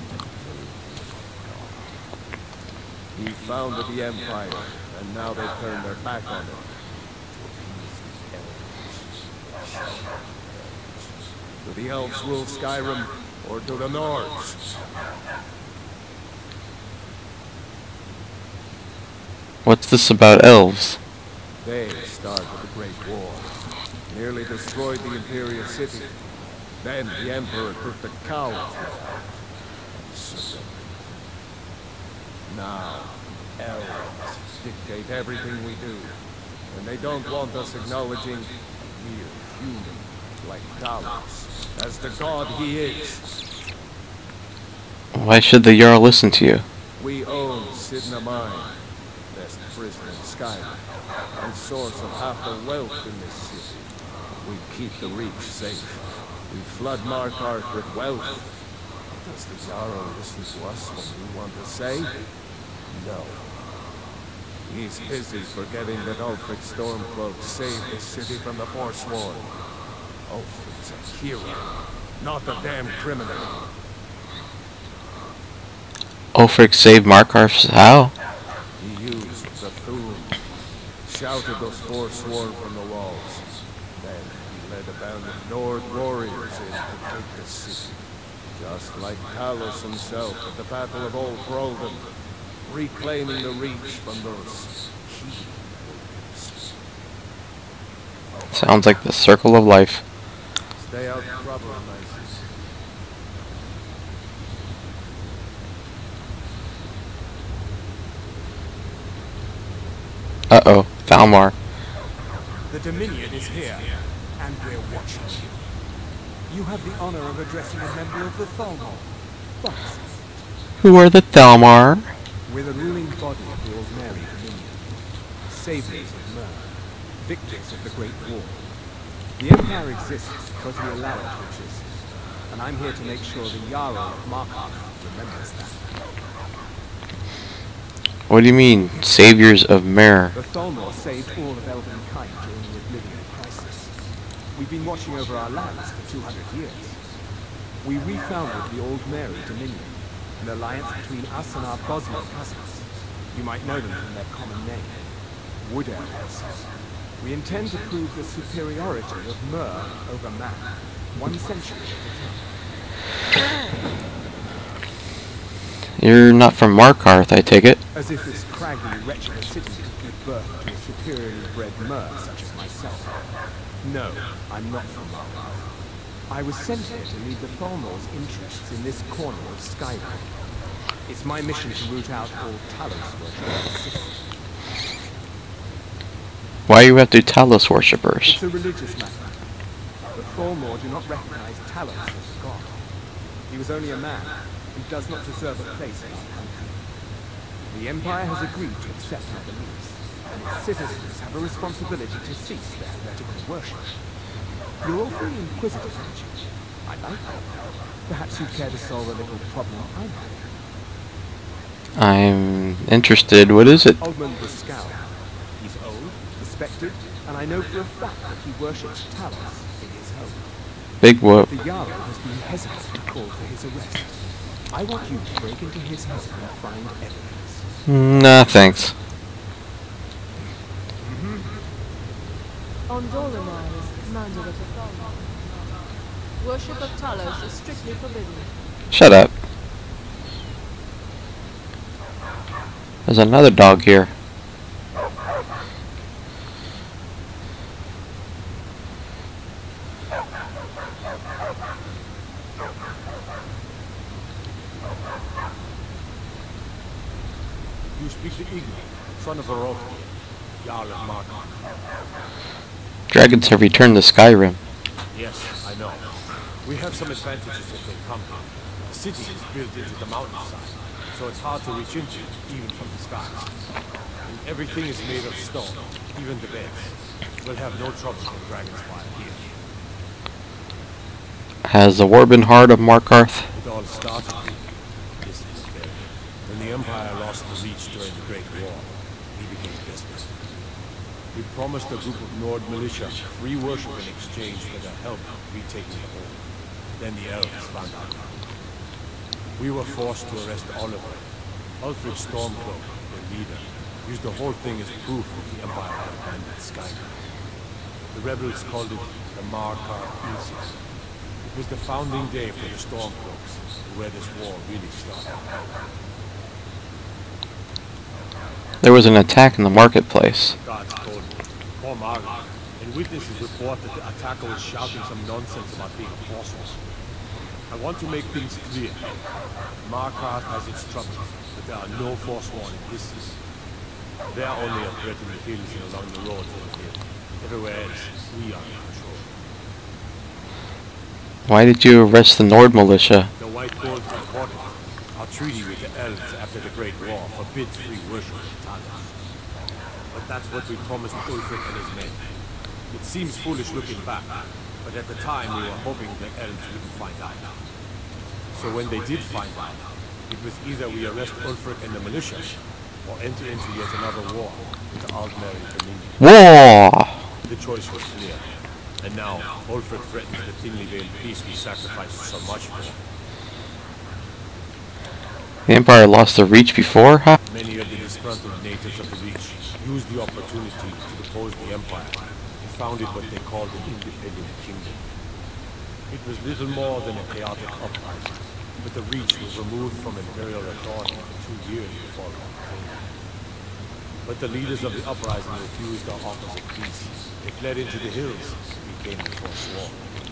He founded the Empire, and now they turn their back on it. Do the elves rule Skyrim, or do the Nords? What's this about elves? They started the Great War. Nearly destroyed the Imperial City. Then the Emperor took the cowards with him. Now, elves dictate everything we do. And they don't want us acknowledging a real human like Talos as the god he is. Why should the Jarl listen to you? We own Sidna Mine, best prison in Skyrim, and source of half the wealth in this city. We keep the Reach safe. We flood Markarth with wealth. Does the Jarl listen to us when we want to say? No. He's busy forgetting that Ulfric Stormcloak saved the city from the Forsworn. Ulfric's a hero, not a damn criminal. Ulfric saved Markarth how? He used the Thun, shouted those Forsworn from the walls. Then he led a band of Nord warriors in to take the city. Just like Talos himself at the Battle of Old Brolden, reclaiming the Reach from those key warriors. Sounds like the circle of life. Stay out of trouble, Nices. Uh-oh, Thalmor. The Dominion is here, and we're watching you. You have the honor of addressing a member of the Thalmor. But Who are the Thalmor? we're the ruling body of the Old Mary Dominion. Saviors of Mer, victors of the Great War. The Empire exists because we allow it to exist. And I'm here to make sure the Jarl of Markarth remembers that. What do you mean, saviors of Mer? The Thalmor saved all of Elvenkind during the Oblivion Crisis. We've been watching over our lands for two hundred years. We refounded the Old Mary Dominion, an alliance between us and our Bosmer cousins. You might know them from their common name, Wood Elves. We intend to prove the superiority of Mer over man, one century at a time. You're not from Markarth, I take it. As if this craggy, wretched city could give birth to a superiorly bred Mer such as myself. No, I'm not from Markarth. I was sent here to lead the Thalmor's interests in this corner of Skyrim. It's my mission to root out all Talos worshippers in the city. Why are you after Talos worshippers? It's a religious matter. The Thalmor do not recognize Talos as a god. He was only a man, who does not deserve a place in our country. The Empire has agreed to accept our beliefs, and its citizens have a responsibility to cease their heretical worship. You're awfully inquisitive, aren't you? I like that. Perhaps you'd care to solve a little problem I'm having. I'm interested. What is it? Oldman the Scout. He's old, respected, and I know for a fact that he worships Talos in his home. Big whoop. The Jarl has been hesitant to call for his arrest. I want you to break into his home and find evidence. Nah, thanks. Ondolimar is commanded of the Thalmor. Worship of Talos is strictly forbidden. Shut up. There's another dog here. Markov here, Jarl of Markov. Dragons have returned to Skyrim. Yes, I know. We have some advantages if they come here. The city is built into the mountainside, so it's hard to reach into, even from the skies. And everything is made of stone, even the beds. We'll have no trouble from dragon's fire here. Has the war been hard of Markarth? It all started with this rebellion. When the Empire lost the Reach during the Great War, we became desperate. We promised a group of Nord militia free worship in exchange for their help retaking the home. Then the elves found out. We were forced to arrest Oliver. Ulfric Stormcloak, their leader, used the whole thing as proof that the Empire had abandoned Skyrim. The rebels called it the Markar Incident. It was the founding day for the Stormcloaks, where this war really started. There was an attack in the marketplace. Guards told me. Poor Margaret. And witnesses report that the attacker was shouting some nonsense about being forceful. I want to make things clear. Markarth has its troubles, but there are no Forsworn in this city. They are only a threat in the hills and along the roads over here. Everywhere else, we are in control. Why did you arrest the Nord militia? The White Gold is important. Our treaty with the elves after the Great War forbids free worship of the Talos. But that's what we promised Ulfric and his men. It seems foolish looking back, but at the time we were hoping the elves wouldn't find out. So when they did find out, it was either we arrest Ulfric and the militia, or enter into yet another war with the Aldmeri Dominion. War! The choice was clear. And now, Ulfric threatens the thinly veiled peace we sacrificed so much for. The Empire lost the Reach before, huh? Many of the disgruntled natives of the Reach used the opportunity to depose the Empire and founded what they called an independent kingdom. It was little more than a chaotic uprising, but the Reach was removed from imperial authority for two years before it came. But the leaders of the uprising refused our offers of peace. They fled into the hills and became the Forsworn.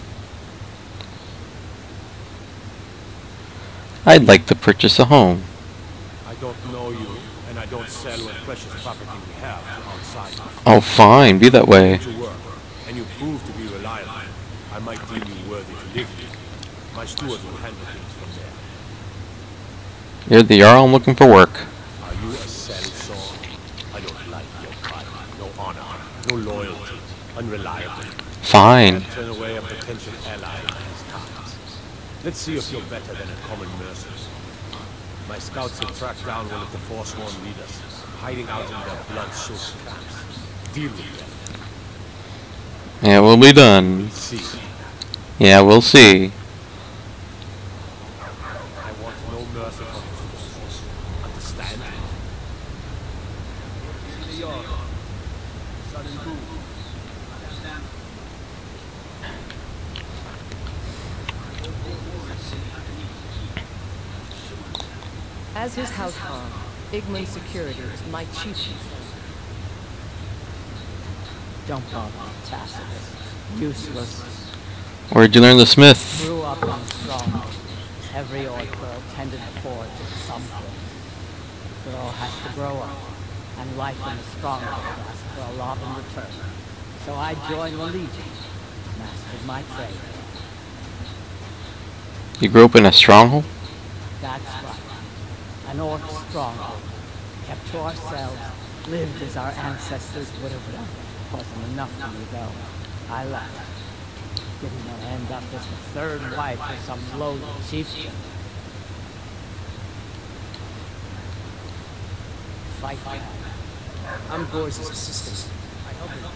I'd like to purchase a home. I don't know you, and I don't sell what precious property we have to outsiders. Oh, fine. Be that way. To work, and you prove to be reliable. I might deem you worthy to live here. My steward will handle things from there. You're the Jarl. I'm looking for work. Are you a sellsword? I don't like your pride. No honor, no loyalty, unreliable. Fine. Turn away a potential ally in these times. Let's see if you're better than a common mercenary. My scouts have tracked down one of the Forsworn leaders, hiding out in their blood-soaked camps. Deal with them. Yeah, we'll be done. We'll see. Yeah, we'll see. I want no mercy from the Forsworn. Understand? As his housecarl, Igman's security is my chief concern. Don't bother with Tacitus. Useless. Where'd you learn the smith? Grew up in the stronghold. Every old girl tended the forge at some point. The girl has to grow up, and life in the stronghold asks for a lot in return. So I joined the Legion, mastered my trade. You grew up in a stronghold? That's right. An orc stronghold. Kept to ourselves, lived as our ancestors would have done. Wasn't enough for me though. I left. Didn't want to end up as the third wife of some lowly chieftain. Fight back. I'm Goy's assistant. I help him.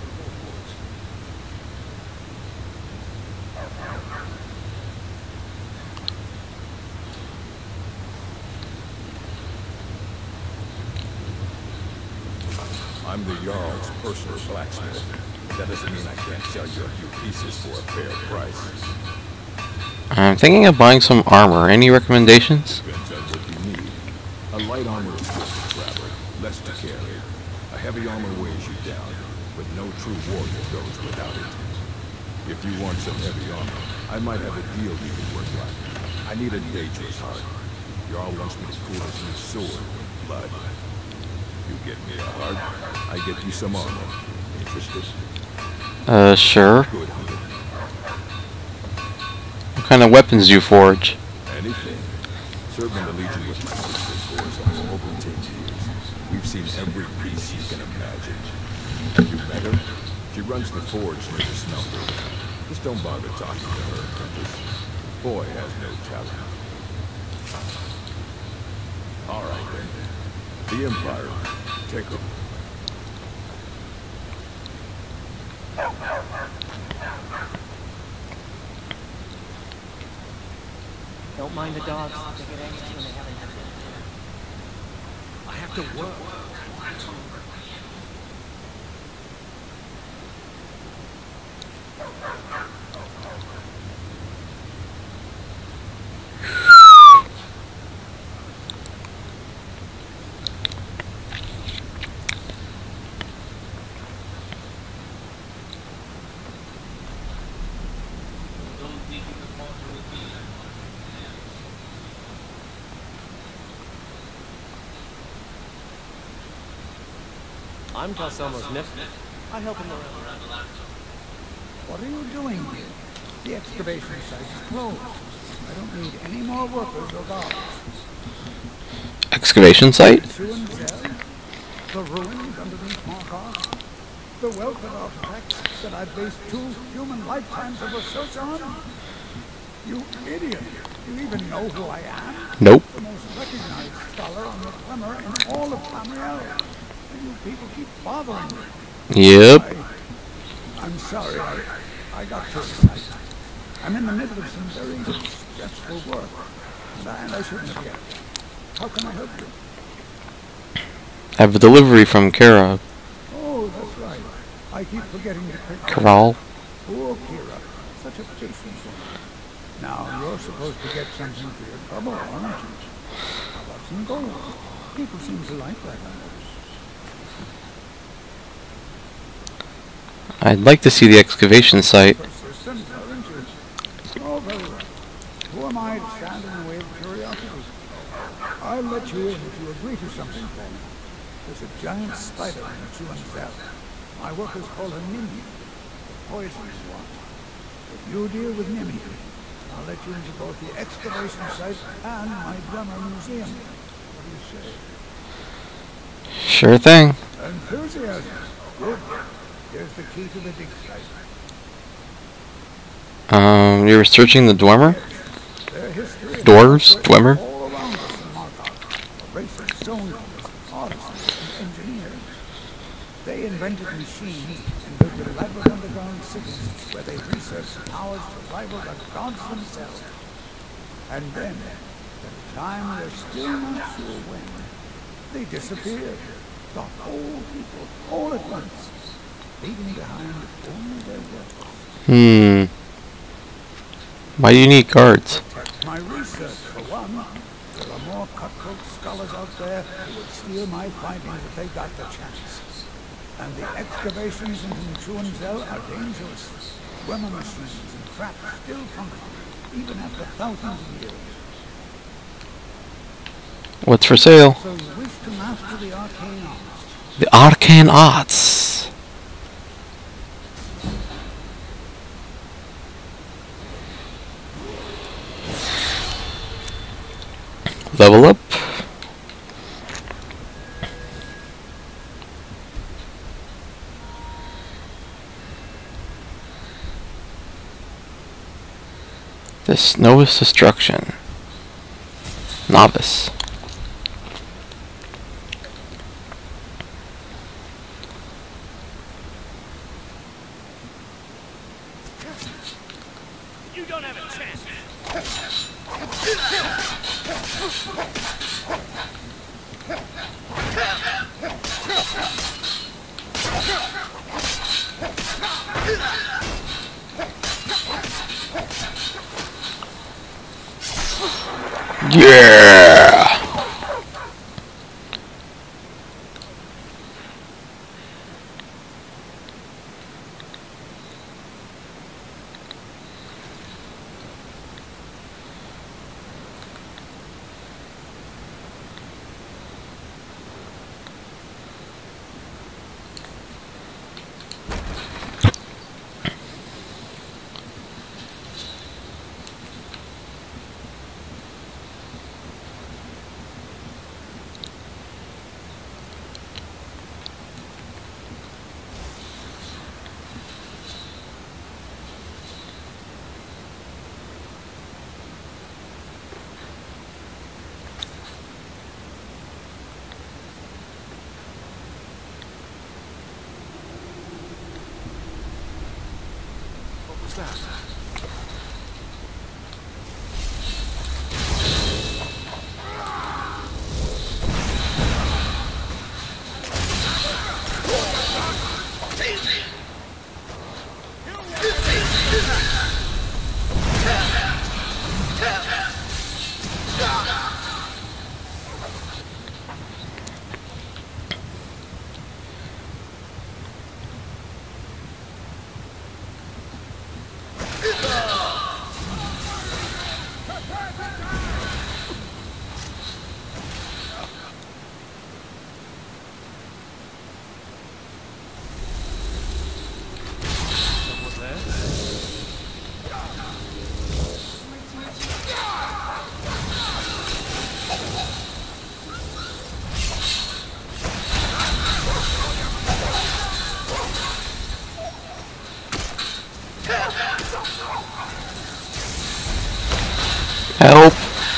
I'm the Jarl's personal blacksmith. That doesn't mean I can't sell you a few pieces for a fair price. I'm thinking of buying some armor. Any recommendations? Depends on what you need. A light armor is good to travel, less to carry. A heavy armor weighs you down, but no true warrior goes without it. If you want some heavy armor, I might have a deal you can work on. I need a dangerous heart. Jarl wants me to cool his new sword with blood. You get me a heart, I get you some armor. Interested? Uh, sure. Good hunter. What kind of weapons do you forge? Anything. Serving the Legion with my sister for some over ten years. We've seen every piece you can imagine. You met her? She runs the forge near the smelter. Just don't bother talking to her, apprentice. Boy has no talent. All right, then. The Empire. Take her. Don't mind the dogs. They get anxious when they haven't had dinner. I have to work. I'm Calsomo's nephew. I help him around. What are you doing here? The excavation site is closed. I don't need any more workers or guards. Excavation site? The ruins underneath Markov. The wealth of artifacts that I've based two human lifetimes of research on. You idiot! Do you even know who I am? Nope. The most recognized scholar on the Clemmer in all of Tamriel. And you people keep bothering me. Yep. I, I'm sorry, I, I got too excited. I'm in the middle of some very stressful work, and I, and I shouldn't have yet. How can I help you? I have a delivery from Kara. Oh, that's right. I keep forgetting to pick Corral. Poor Kira. Such a patient woman. Now, you're supposed to get something for your trouble, aren't you? How about some gold? People seem to like that, I notice. I'd like to see the excavation site. Persistent, aren't you? Oh, very well. Who am I to stand in the way of curiosity? I'll let you in if you agree to something for me. There's a giant spider in the chewing cell. My workers call her Nimmy, the poisonous one. If you deal with Nimmy, I'll let you into both the excavation site and my drummer museum. What do you say? Sure thing. Enthusiasm. Good. Here's the key to the dig site. Um, you were searching the Dwemer? Dwarves? Dwemer? All around us in Markov. A race of stonecutters, artisans, and engineers. They invented machines and built elaborate underground cities where they researched powers to rival the gods themselves. And then, at a time they're still not sure when, they disappeared. The whole people, all at once. Leaving behind only their work. Hmm. Why do you need guards? My research, for one. There are more cutthroat scholars out there who would steal my findings if they got the chance. And the excavations into Mchuanzel are dangerous. Dwemer machines and traps still function, even after thousands of years. What's for sale? So you wish to master the arcane arts? The arcane arts. Level up. This novice destruction. Novice. You don't have a chance. Yeah. What's that? Help!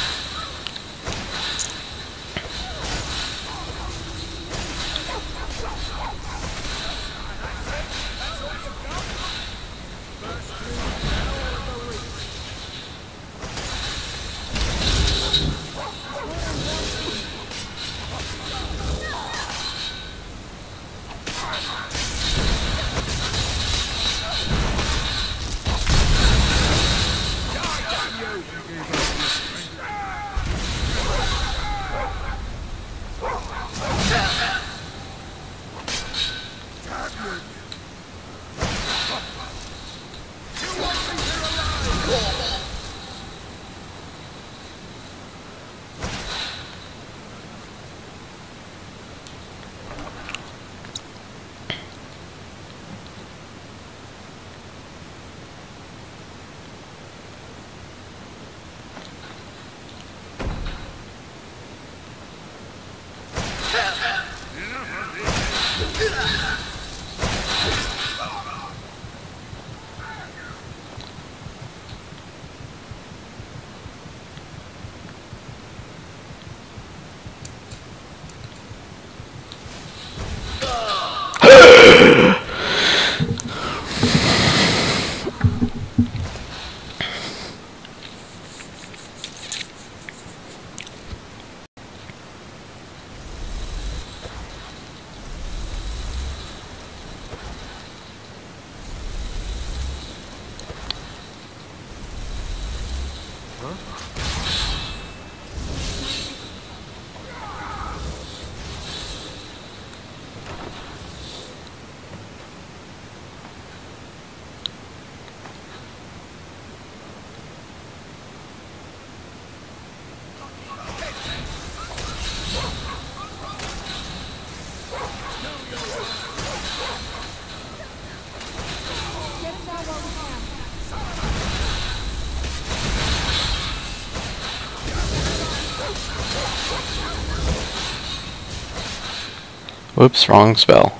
Whoops, wrong spell.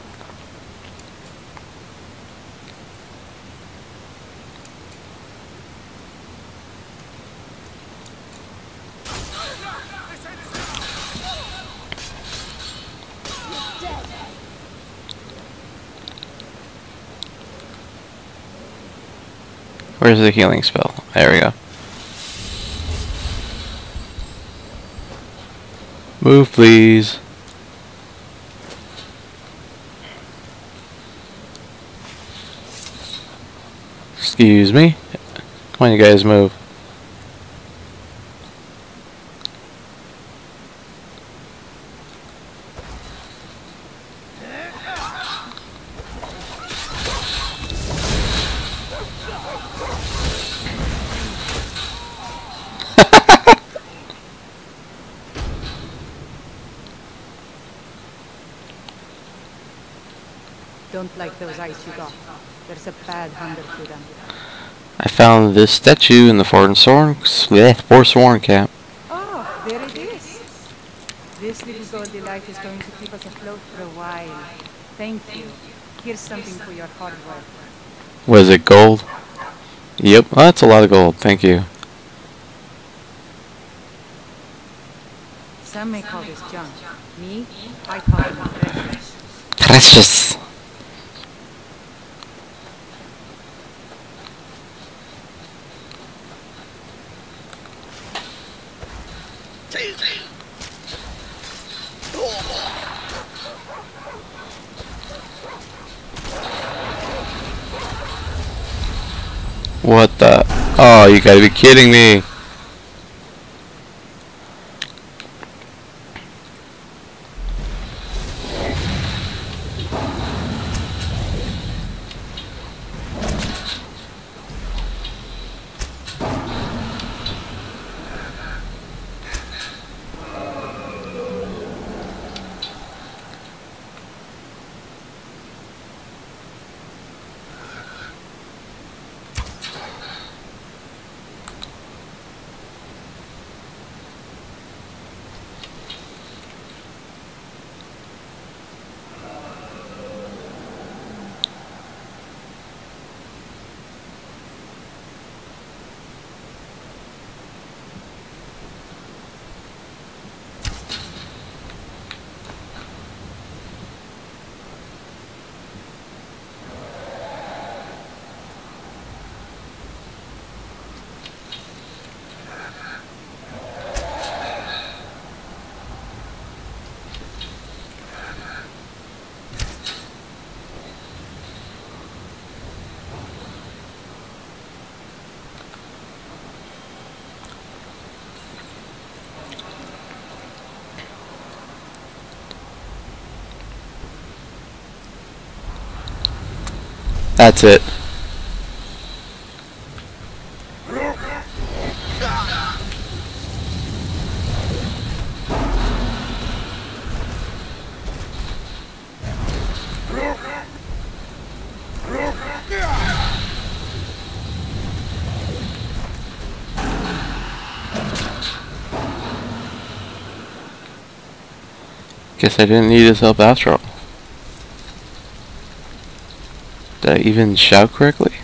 Where's the healing spell? There we go. Move, please. Excuse me. Come on, you guys, move. Don't like those eyes you got. There's a bad hunger to them. I found this statue in the Forsworn, bleh, Forsworn camp. Oh, there it is. This little goldy light is going to keep us afloat for a while. Thank you. Here's something for your hard work. Was it gold? Yep, well, that's a lot of gold. Thank you. Some may call this junk. Me, I call it precious. Precious. What the? Oh, you gotta be kidding me. That's it. Guess I didn't need his help after all. Did I even shout correctly?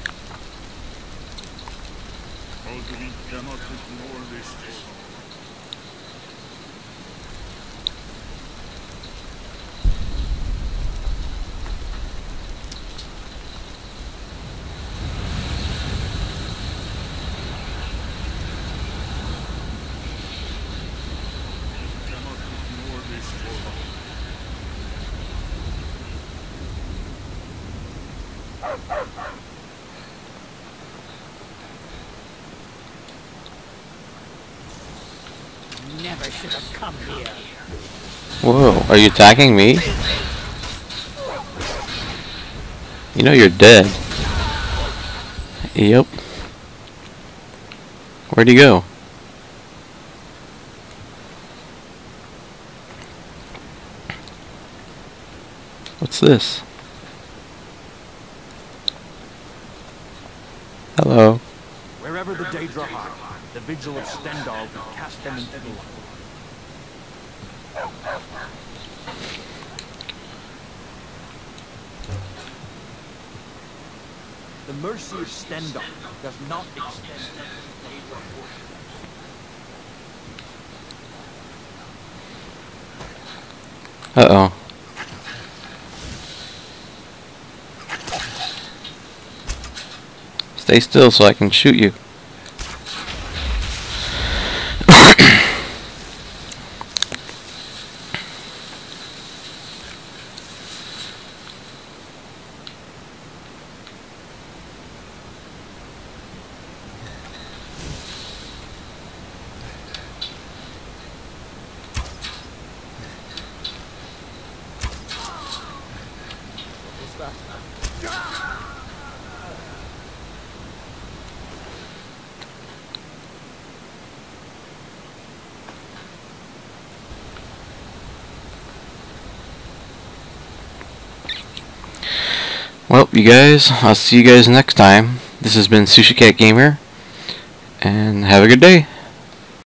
Never should have come here. Whoa, are you attacking me? You know you're dead. Yep. Where'd he go? What's this? Hello. Wherever the Daedra hide, the vigil of Stendal will cast them into the light. The mercy of Stendal does not extend to the Daedra worshippers. Uh-oh. Stay still so I can shoot you. Well, you guys, I'll see you guys next time. This has been SushiCatGamer, and have a good day.